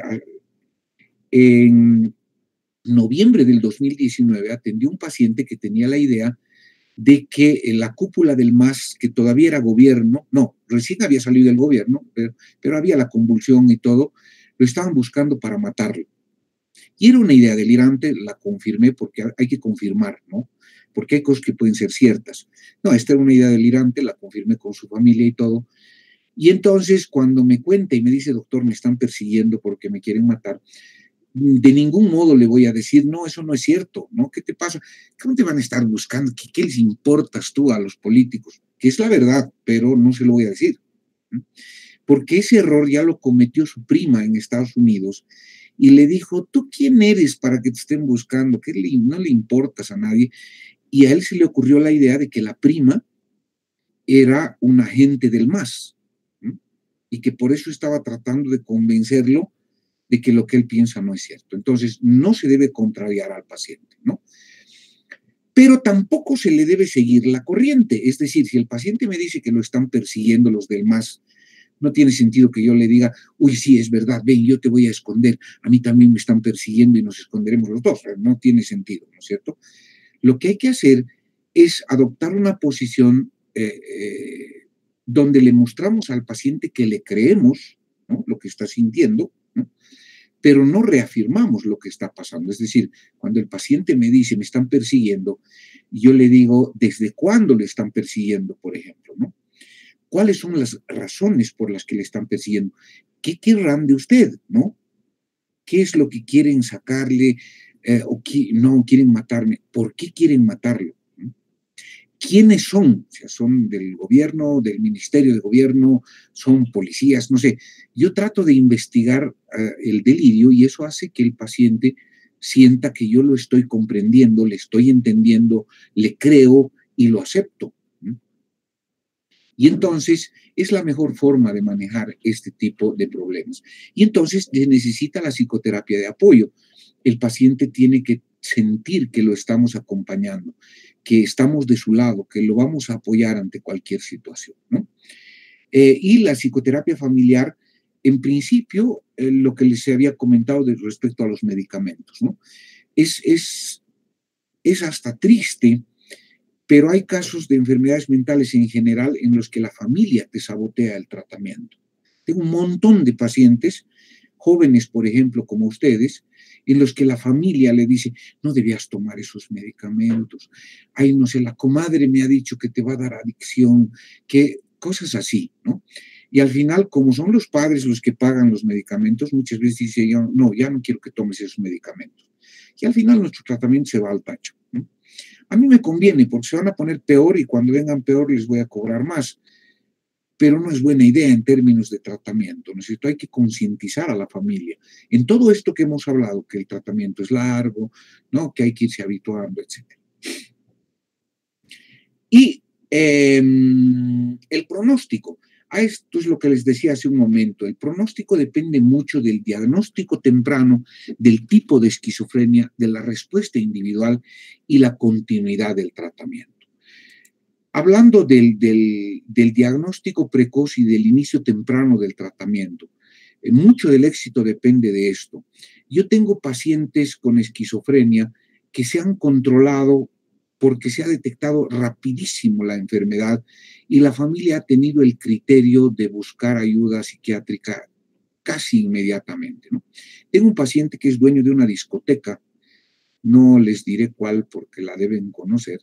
en noviembre del dos mil diecinueve atendí a un paciente que tenía la idea de que la cúpula del M A S, que todavía era gobierno, no, recién había salido del gobierno, pero, pero había la convulsión y todo, lo estaban buscando para matarlo. Y era una idea delirante, la confirmé porque hay que confirmar, ¿no? Porque hay cosas que pueden ser ciertas. No, esta era una idea delirante, la confirmé con su familia y todo. Y entonces, cuando me cuenta y me dice, doctor, me están persiguiendo porque me quieren matar, de ningún modo le voy a decir, no, eso no es cierto, ¿no? ¿Qué te pasa? ¿Cómo te van a estar buscando? ¿Qué, qué les importas tú a los políticos? Que es la verdad, pero no se lo voy a decir. ¿No? Porque ese error ya lo cometió su prima en Estados Unidos y le dijo, ¿tú quién eres para que te estén buscando? ¿Qué le, no le importas a nadie? Y a él se le ocurrió la idea de que la prima era un agente del M A S, ¿no? Y que por eso estaba tratando de convencerlo de que lo que él piensa no es cierto. Entonces, no se debe contrariar al paciente, ¿no? Pero tampoco se le debe seguir la corriente. Es decir, si el paciente me dice que lo están persiguiendo los del M A S, no tiene sentido que yo le diga, uy, sí, es verdad, ven, yo te voy a esconder, a mí también me están persiguiendo y nos esconderemos los dos. No tiene sentido, ¿no es cierto? Lo que hay que hacer es adoptar una posición eh, eh, donde le mostramos al paciente que le creemos, ¿no?, lo que está sintiendo, ¿no?, pero no reafirmamos lo que está pasando. Es decir, cuando el paciente me dice, me están persiguiendo, yo le digo, ¿desde cuándo le están persiguiendo, por ejemplo, ¿no? ¿Cuáles son las razones por las que le están persiguiendo? ¿Qué querrán de usted, no? ¿Qué es lo que quieren sacarle? Eh, o qui- no, quieren matarme. ¿Por qué quieren matarlo? ¿No? ¿Quiénes son? O sea, ¿son del gobierno, del ministerio de gobierno, son policías? No sé. Yo trato de investigar uh, el delirio y eso hace que el paciente sienta que yo lo estoy comprendiendo, le estoy entendiendo, le creo y lo acepto. ¿No? Y entonces es la mejor forma de manejar este tipo de problemas. Y entonces se necesita la psicoterapia de apoyo. El paciente tiene que sentir que lo estamos acompañando, que estamos de su lado, que lo vamos a apoyar ante cualquier situación, ¿no? Eh, y la psicoterapia familiar, en principio, eh, lo que les había comentado de respecto a los medicamentos, ¿no? Es, es, es hasta triste, pero hay casos de enfermedades mentales en general en los que la familia te sabotea el tratamiento. Tengo un montón de pacientes, jóvenes, por ejemplo, como ustedes, en los que la familia le dice, no debías tomar esos medicamentos. Ay, no sé, la comadre me ha dicho que te va a dar adicción, que cosas así, ¿no? Y al final, como son los padres los que pagan los medicamentos, muchas veces dice, yo, no, ya no quiero que tomes esos medicamentos. Y al final nuestro tratamiento se va al tacho, ¿no? A mí me conviene porque se van a poner peor y cuando vengan peor les voy a cobrar más. Pero no es buena idea en términos de tratamiento. ¿No es cierto? Hay que concientizar a la familia. En todo esto que hemos hablado, que el tratamiento es largo, ¿no?, que hay que irse habituando, etcétera. Y eh, el pronóstico. A esto es lo que les decía hace un momento. El pronóstico depende mucho del diagnóstico temprano, del tipo de esquizofrenia, de la respuesta individual y la continuidad del tratamiento. Hablando del, del, del diagnóstico precoz y del inicio temprano del tratamiento, eh, mucho del éxito depende de esto. Yo tengo pacientes con esquizofrenia que se han controlado porque se ha detectado rapidísimo la enfermedad y la familia ha tenido el criterio de buscar ayuda psiquiátrica casi inmediatamente, ¿no? Tengo un paciente que es dueño de una discoteca, no les diré cuál porque la deben conocer.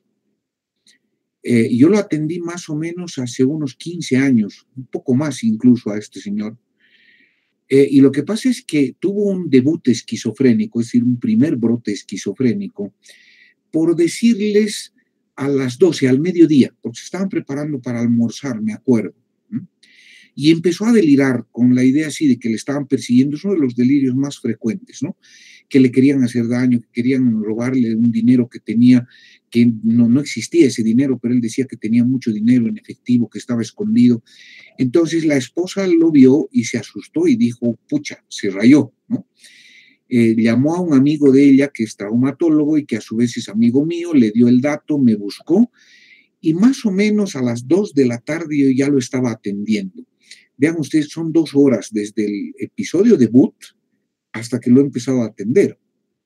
Eh, yo lo atendí más o menos hace unos quince años, un poco más incluso a este señor. Eh, y lo que pasa es que tuvo un debut esquizofrénico, es decir, un primer brote esquizofrénico, por decirles a las doce, al mediodía, porque se estaban preparando para almorzar, me acuerdo. ¿no? Y empezó a delirar con la idea así de que le estaban persiguiendo, es uno de los delirios más frecuentes, ¿no? Que le querían hacer daño, que querían robarle un dinero que tenía, que no, no existía ese dinero, pero él decía que tenía mucho dinero en efectivo, que estaba escondido. Entonces la esposa lo vio y se asustó y dijo, pucha, se rayó, ¿no? Eh, llamó a un amigo de ella que es traumatólogo y que a su vez es amigo mío, le dio el dato, me buscó y más o menos a las dos de la tarde yo ya lo estaba atendiendo. Vean ustedes, son dos horas desde el episodio debut hasta que lo he empezado a atender.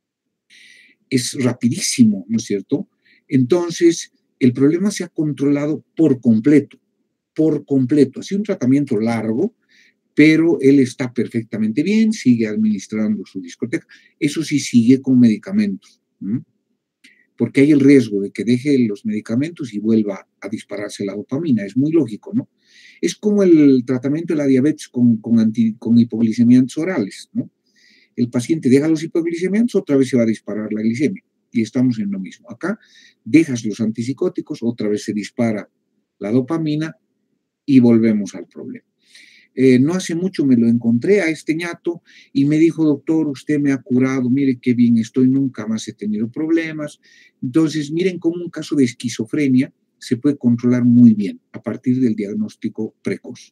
Es rapidísimo, ¿no es cierto? Entonces, el problema se ha controlado por completo, por completo. Ha sido un tratamiento largo, pero él está perfectamente bien, sigue administrando su discoteca. Eso sí, sigue con medicamentos, ¿no? Porque hay el riesgo de que deje los medicamentos y vuelva a dispararse la dopamina. Es muy lógico, ¿no? Es como el tratamiento de la diabetes con, con, anti, con hipoglicemiantes orales, ¿no? El paciente deja los hipoglicemiantes, otra vez se va a disparar la glicemia. Y estamos en lo mismo. Acá dejas los antipsicóticos, otra vez se dispara la dopamina y volvemos al problema. Eh, no hace mucho me lo encontré a este ñato y me dijo, doctor, usted me ha curado, mire qué bien estoy, nunca más he tenido problemas. Entonces, miren cómo un caso de esquizofrenia se puede controlar muy bien a partir del diagnóstico precoz.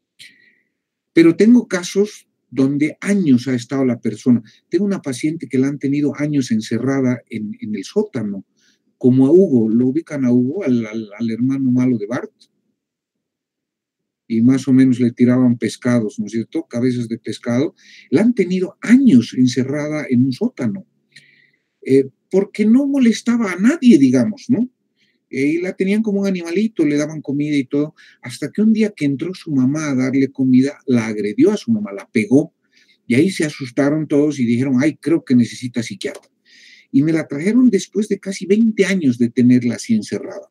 Pero tengo casos donde años ha estado la persona. Tengo una paciente que la han tenido años encerrada en, en el sótano, como a Hugo, ¿lo ubican a Hugo, al, al, al hermano malo de Bart? Y más o menos le tiraban pescados, ¿no es cierto? Cabezas de pescado. La han tenido años encerrada en un sótano, eh, porque no molestaba a nadie, digamos, ¿no? Eh, y la tenían como un animalito, le daban comida y todo, hasta que un día que entró su mamá a darle comida, la agredió a su mamá, la pegó, y ahí se asustaron todos y dijeron, ay, creo que necesita psiquiatra. Y me la trajeron después de casi veinte años de tenerla así encerrada.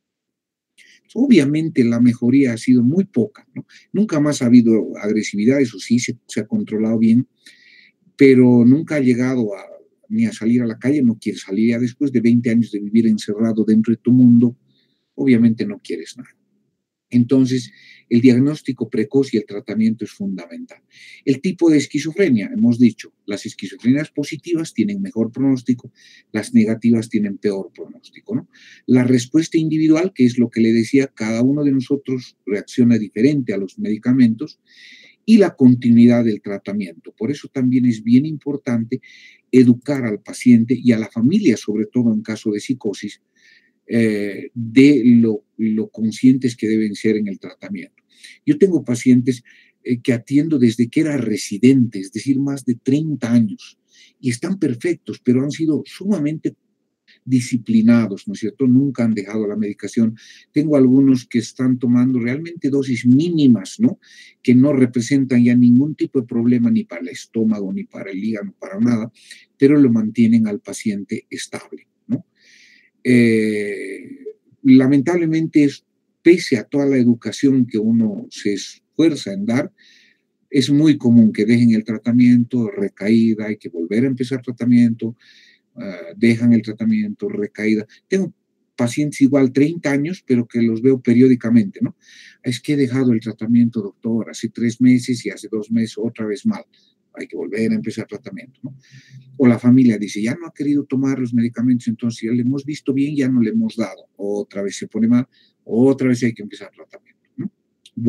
Obviamente la mejoría ha sido muy poca, ¿no? Nunca más ha habido agresividad, eso sí, se, se ha controlado bien, pero nunca ha llegado a, ni a salir a la calle, no quiere salir. Ya después de veinte años de vivir encerrado dentro de tu mundo, obviamente no quieres nada. Entonces, el diagnóstico precoz y el tratamiento es fundamental. El tipo de esquizofrenia, hemos dicho, las esquizofrenias positivas tienen mejor pronóstico, las negativas tienen peor pronóstico, ¿no? La respuesta individual, que es lo que le decía, cada uno de nosotros reacciona diferente a los medicamentos, y la continuidad del tratamiento. Por eso también es bien importante educar al paciente y a la familia, sobre todo en caso de psicosis, Eh, de lo, lo conscientes que deben ser en el tratamiento. Yo tengo pacientes eh, que atiendo desde que era residente, es decir, más de treinta años, y están perfectos, pero han sido sumamente disciplinados, ¿no es cierto? Nunca han dejado la medicación. Tengo algunos que están tomando realmente dosis mínimas, ¿no? Que no representan ya ningún tipo de problema ni para el estómago, ni para el hígado, para nada, pero lo mantienen al paciente estable, ¿no? Eh, lamentablemente, pese a toda la educación que uno se esfuerza en dar, es muy común que dejen el tratamiento, recaída, hay que volver a empezar tratamiento, uh, dejan el tratamiento, recaída. Tengo pacientes igual, treinta años, pero que los veo periódicamente, ¿no? Es que he dejado el tratamiento, doctor, hace tres meses y hace dos meses otra vez mal. Hay que volver a empezar tratamiento, ¿no? O la familia dice, ya no ha querido tomar los medicamentos, entonces ya le hemos visto bien, ya no le hemos dado. Otra vez se pone mal, otra vez hay que empezar tratamiento, ¿no? Bueno,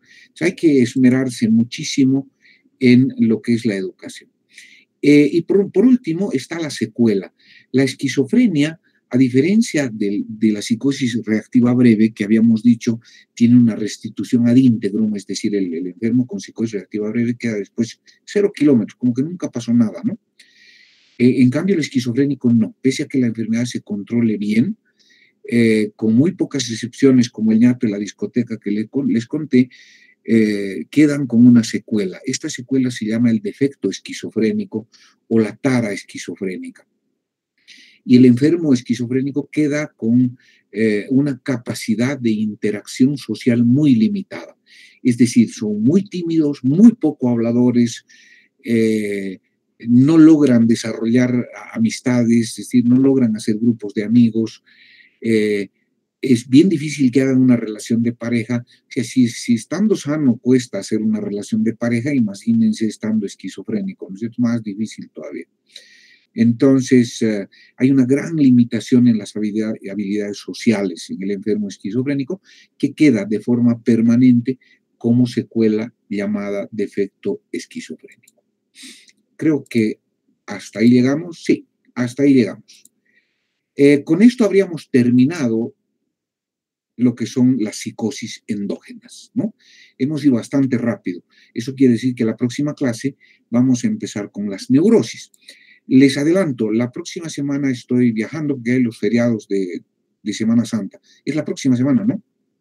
Entonces hay que esmerarse muchísimo en lo que es la educación. Eh, y por, por último está la secuela. La esquizofrenia, a diferencia de, de la psicosis reactiva breve, que habíamos dicho, tiene una restitución ad íntegrum, es decir, el, el enfermo con psicosis reactiva breve queda después cero kilómetros, como que nunca pasó nada, ¿no? Eh, en cambio, el esquizofrénico no, pese a que la enfermedad se controle bien, eh, con muy pocas excepciones, como el ñato de la discoteca que le, les conté, eh, quedan con una secuela. Esta secuela se llama el defecto esquizofrénico o la tara esquizofrénica. Y el enfermo esquizofrénico queda con eh, una capacidad de interacción social muy limitada. Es decir, son muy tímidos, muy poco habladores, eh, no logran desarrollar amistades, es decir, no logran hacer grupos de amigos. Eh, es bien difícil que hagan una relación de pareja. O sea, si, si estando sano cuesta hacer una relación de pareja, imagínense estando esquizofrénico, ¿no es cierto? Más difícil todavía. Entonces, eh, hay una gran limitación en las habilidad, habilidades sociales en el enfermo esquizofrénico que queda de forma permanente como secuela llamada defecto esquizofrénico. Creo que hasta ahí llegamos. Sí, hasta ahí llegamos. Eh, con esto habríamos terminado lo que son las psicosis endógenas, ¿no? Hemos ido bastante rápido. Eso quiere decir que la próxima clase vamos a empezar con las neurosis. Les adelanto, la próxima semana estoy viajando, porque hay los feriados de, de Semana Santa. Es la próxima semana, ¿no?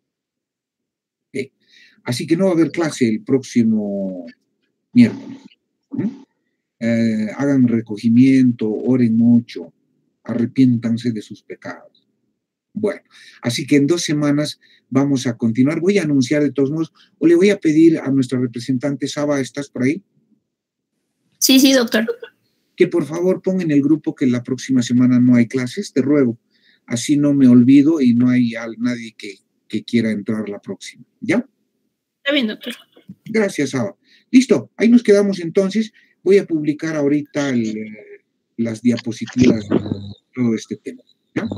Okay. Así que no va a haber clase el próximo miércoles. ¿no? Eh, hagan recogimiento, oren mucho, arrepiéntanse de sus pecados. Bueno, así que en dos semanas vamos a continuar. Voy a anunciar de todos modos, o le voy a pedir a nuestra representante, Saba, ¿estás por ahí? Sí, sí, doctor. Que por favor ponga en el grupo que la próxima semana no hay clases, te ruego. Así no me olvido y no hay nadie que, que quiera entrar la próxima. ¿Ya? Está bien, doctor. Gracias, Saba. Listo, ahí nos quedamos entonces. Voy a publicar ahorita el, las diapositivas de todo este tema. ¿Ya?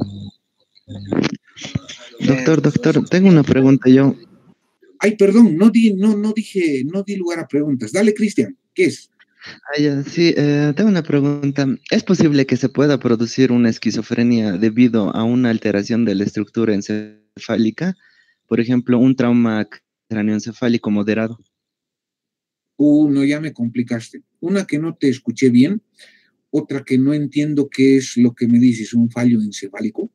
Doctor, doctor, tengo una pregunta yo. Ay, perdón, no di, no, no dije, no di lugar a preguntas. Dale, Cristian, ¿qué es? Ah, ya, sí, eh, tengo una pregunta. ¿Es posible que se pueda producir una esquizofrenia debido a una alteración de la estructura encefálica? Por ejemplo, un trauma cráneoencefálico moderado. Uh, no, ya me complicaste. Una que no te escuché bien, otra que no entiendo qué es lo que me dices, un fallo encefálico.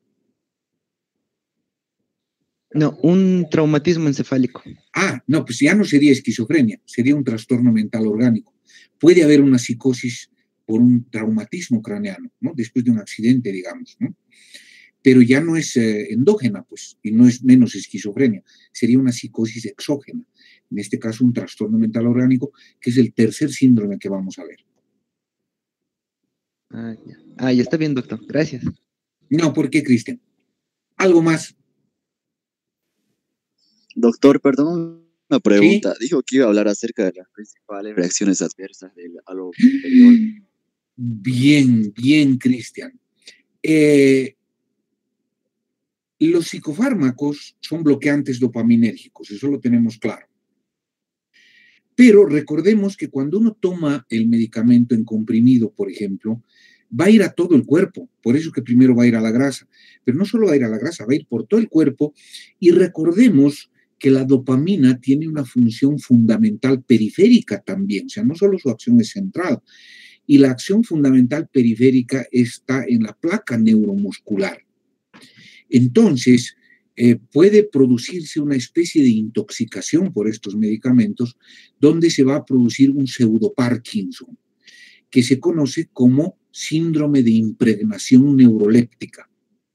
No, un traumatismo encefálico. Ah, no, pues ya no sería esquizofrenia, sería un trastorno mental orgánico. Puede haber una psicosis por un traumatismo craneano, ¿no? Después de un accidente, digamos, ¿no? Pero ya no es eh, endógena, pues, y no es menos esquizofrenia, sería una psicosis exógena. En este caso, un trastorno mental orgánico, que es el tercer síndrome que vamos a ver. Ah, ya. Ah, ya está bien, doctor. Gracias. No, ¿por qué, Cristian? ¿Algo más? Doctor, perdón, una pregunta. ¿Sí? Dijo que iba a hablar acerca de las principales reacciones adversas del aloperiol. Bien, bien, Cristian. Eh, los psicofármacos son bloqueantes dopaminérgicos, eso lo tenemos claro. Pero recordemos que cuando uno toma el medicamento en comprimido, por ejemplo, va a ir a todo el cuerpo, por eso que primero va a ir a la grasa, pero no solo va a ir a la grasa, va a ir por todo el cuerpo, y recordemos que la dopamina tiene una función fundamental periférica también, o sea, no solo su acción es central, y la acción fundamental periférica está en la placa neuromuscular. Entonces, eh, puede producirse una especie de intoxicación por estos medicamentos, donde se va a producir un pseudo-Parkinson, que se conoce como síndrome de impregnación neuroléptica.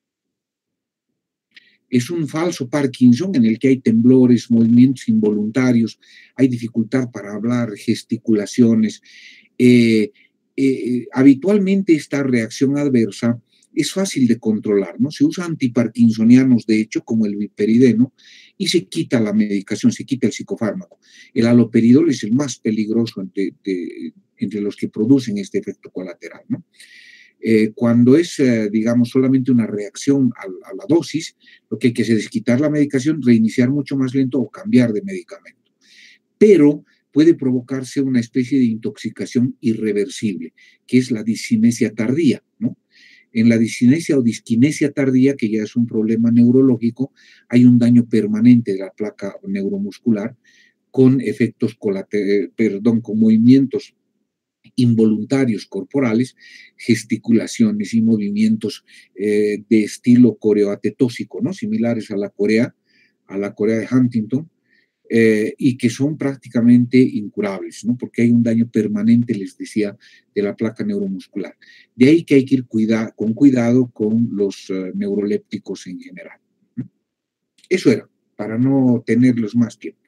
Es un falso Parkinson en el que hay temblores, movimientos involuntarios, hay dificultad para hablar, gesticulaciones. Eh, eh, habitualmente esta reacción adversa es fácil de controlar, ¿no? Se usa antiparkinsonianos, de hecho, como el viperideno, y se quita la medicación, se quita el psicofármaco. El haloperidol es el más peligroso entre, de, entre los que producen este efecto colateral, ¿no? Eh, cuando es, eh, digamos, solamente una reacción a, a la dosis, lo que hay que hacer es quitar la medicación, reiniciar mucho más lento o cambiar de medicamento. pero puede provocarse una especie de intoxicación irreversible, que es la discinesia tardía, ¿no? En la discinesia o disquinesia tardía, que ya es un problema neurológico, hay un daño permanente de la placa neuromuscular con efectos colaterales, perdón, con movimientos involuntarios corporales, gesticulaciones y movimientos eh, de estilo coreoatetósico, ¿no? Similares a la corea, a la corea de Huntington, eh, y que son prácticamente incurables, ¿no? Porque hay un daño permanente, les decía, de la placa neuromuscular. De ahí que hay que ir cuida con cuidado con los uh, neurolépticos en general, ¿no? Eso era, para no tenerlos más tiempo.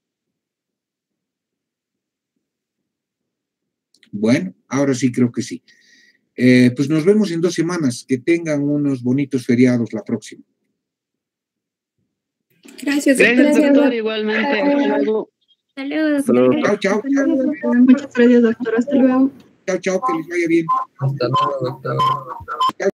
Bueno, ahora sí creo que sí. Eh, pues nos vemos en dos semanas. Que tengan unos bonitos feriados la próxima. Gracias, Gracias, doctor. doctor, igualmente. Hasta luego. Hasta luego, Hasta luego. doctor. Chao, chao. Muchas gracias, doctor. Hasta luego. Chao, chao, que les vaya bien. Hasta luego, doctor.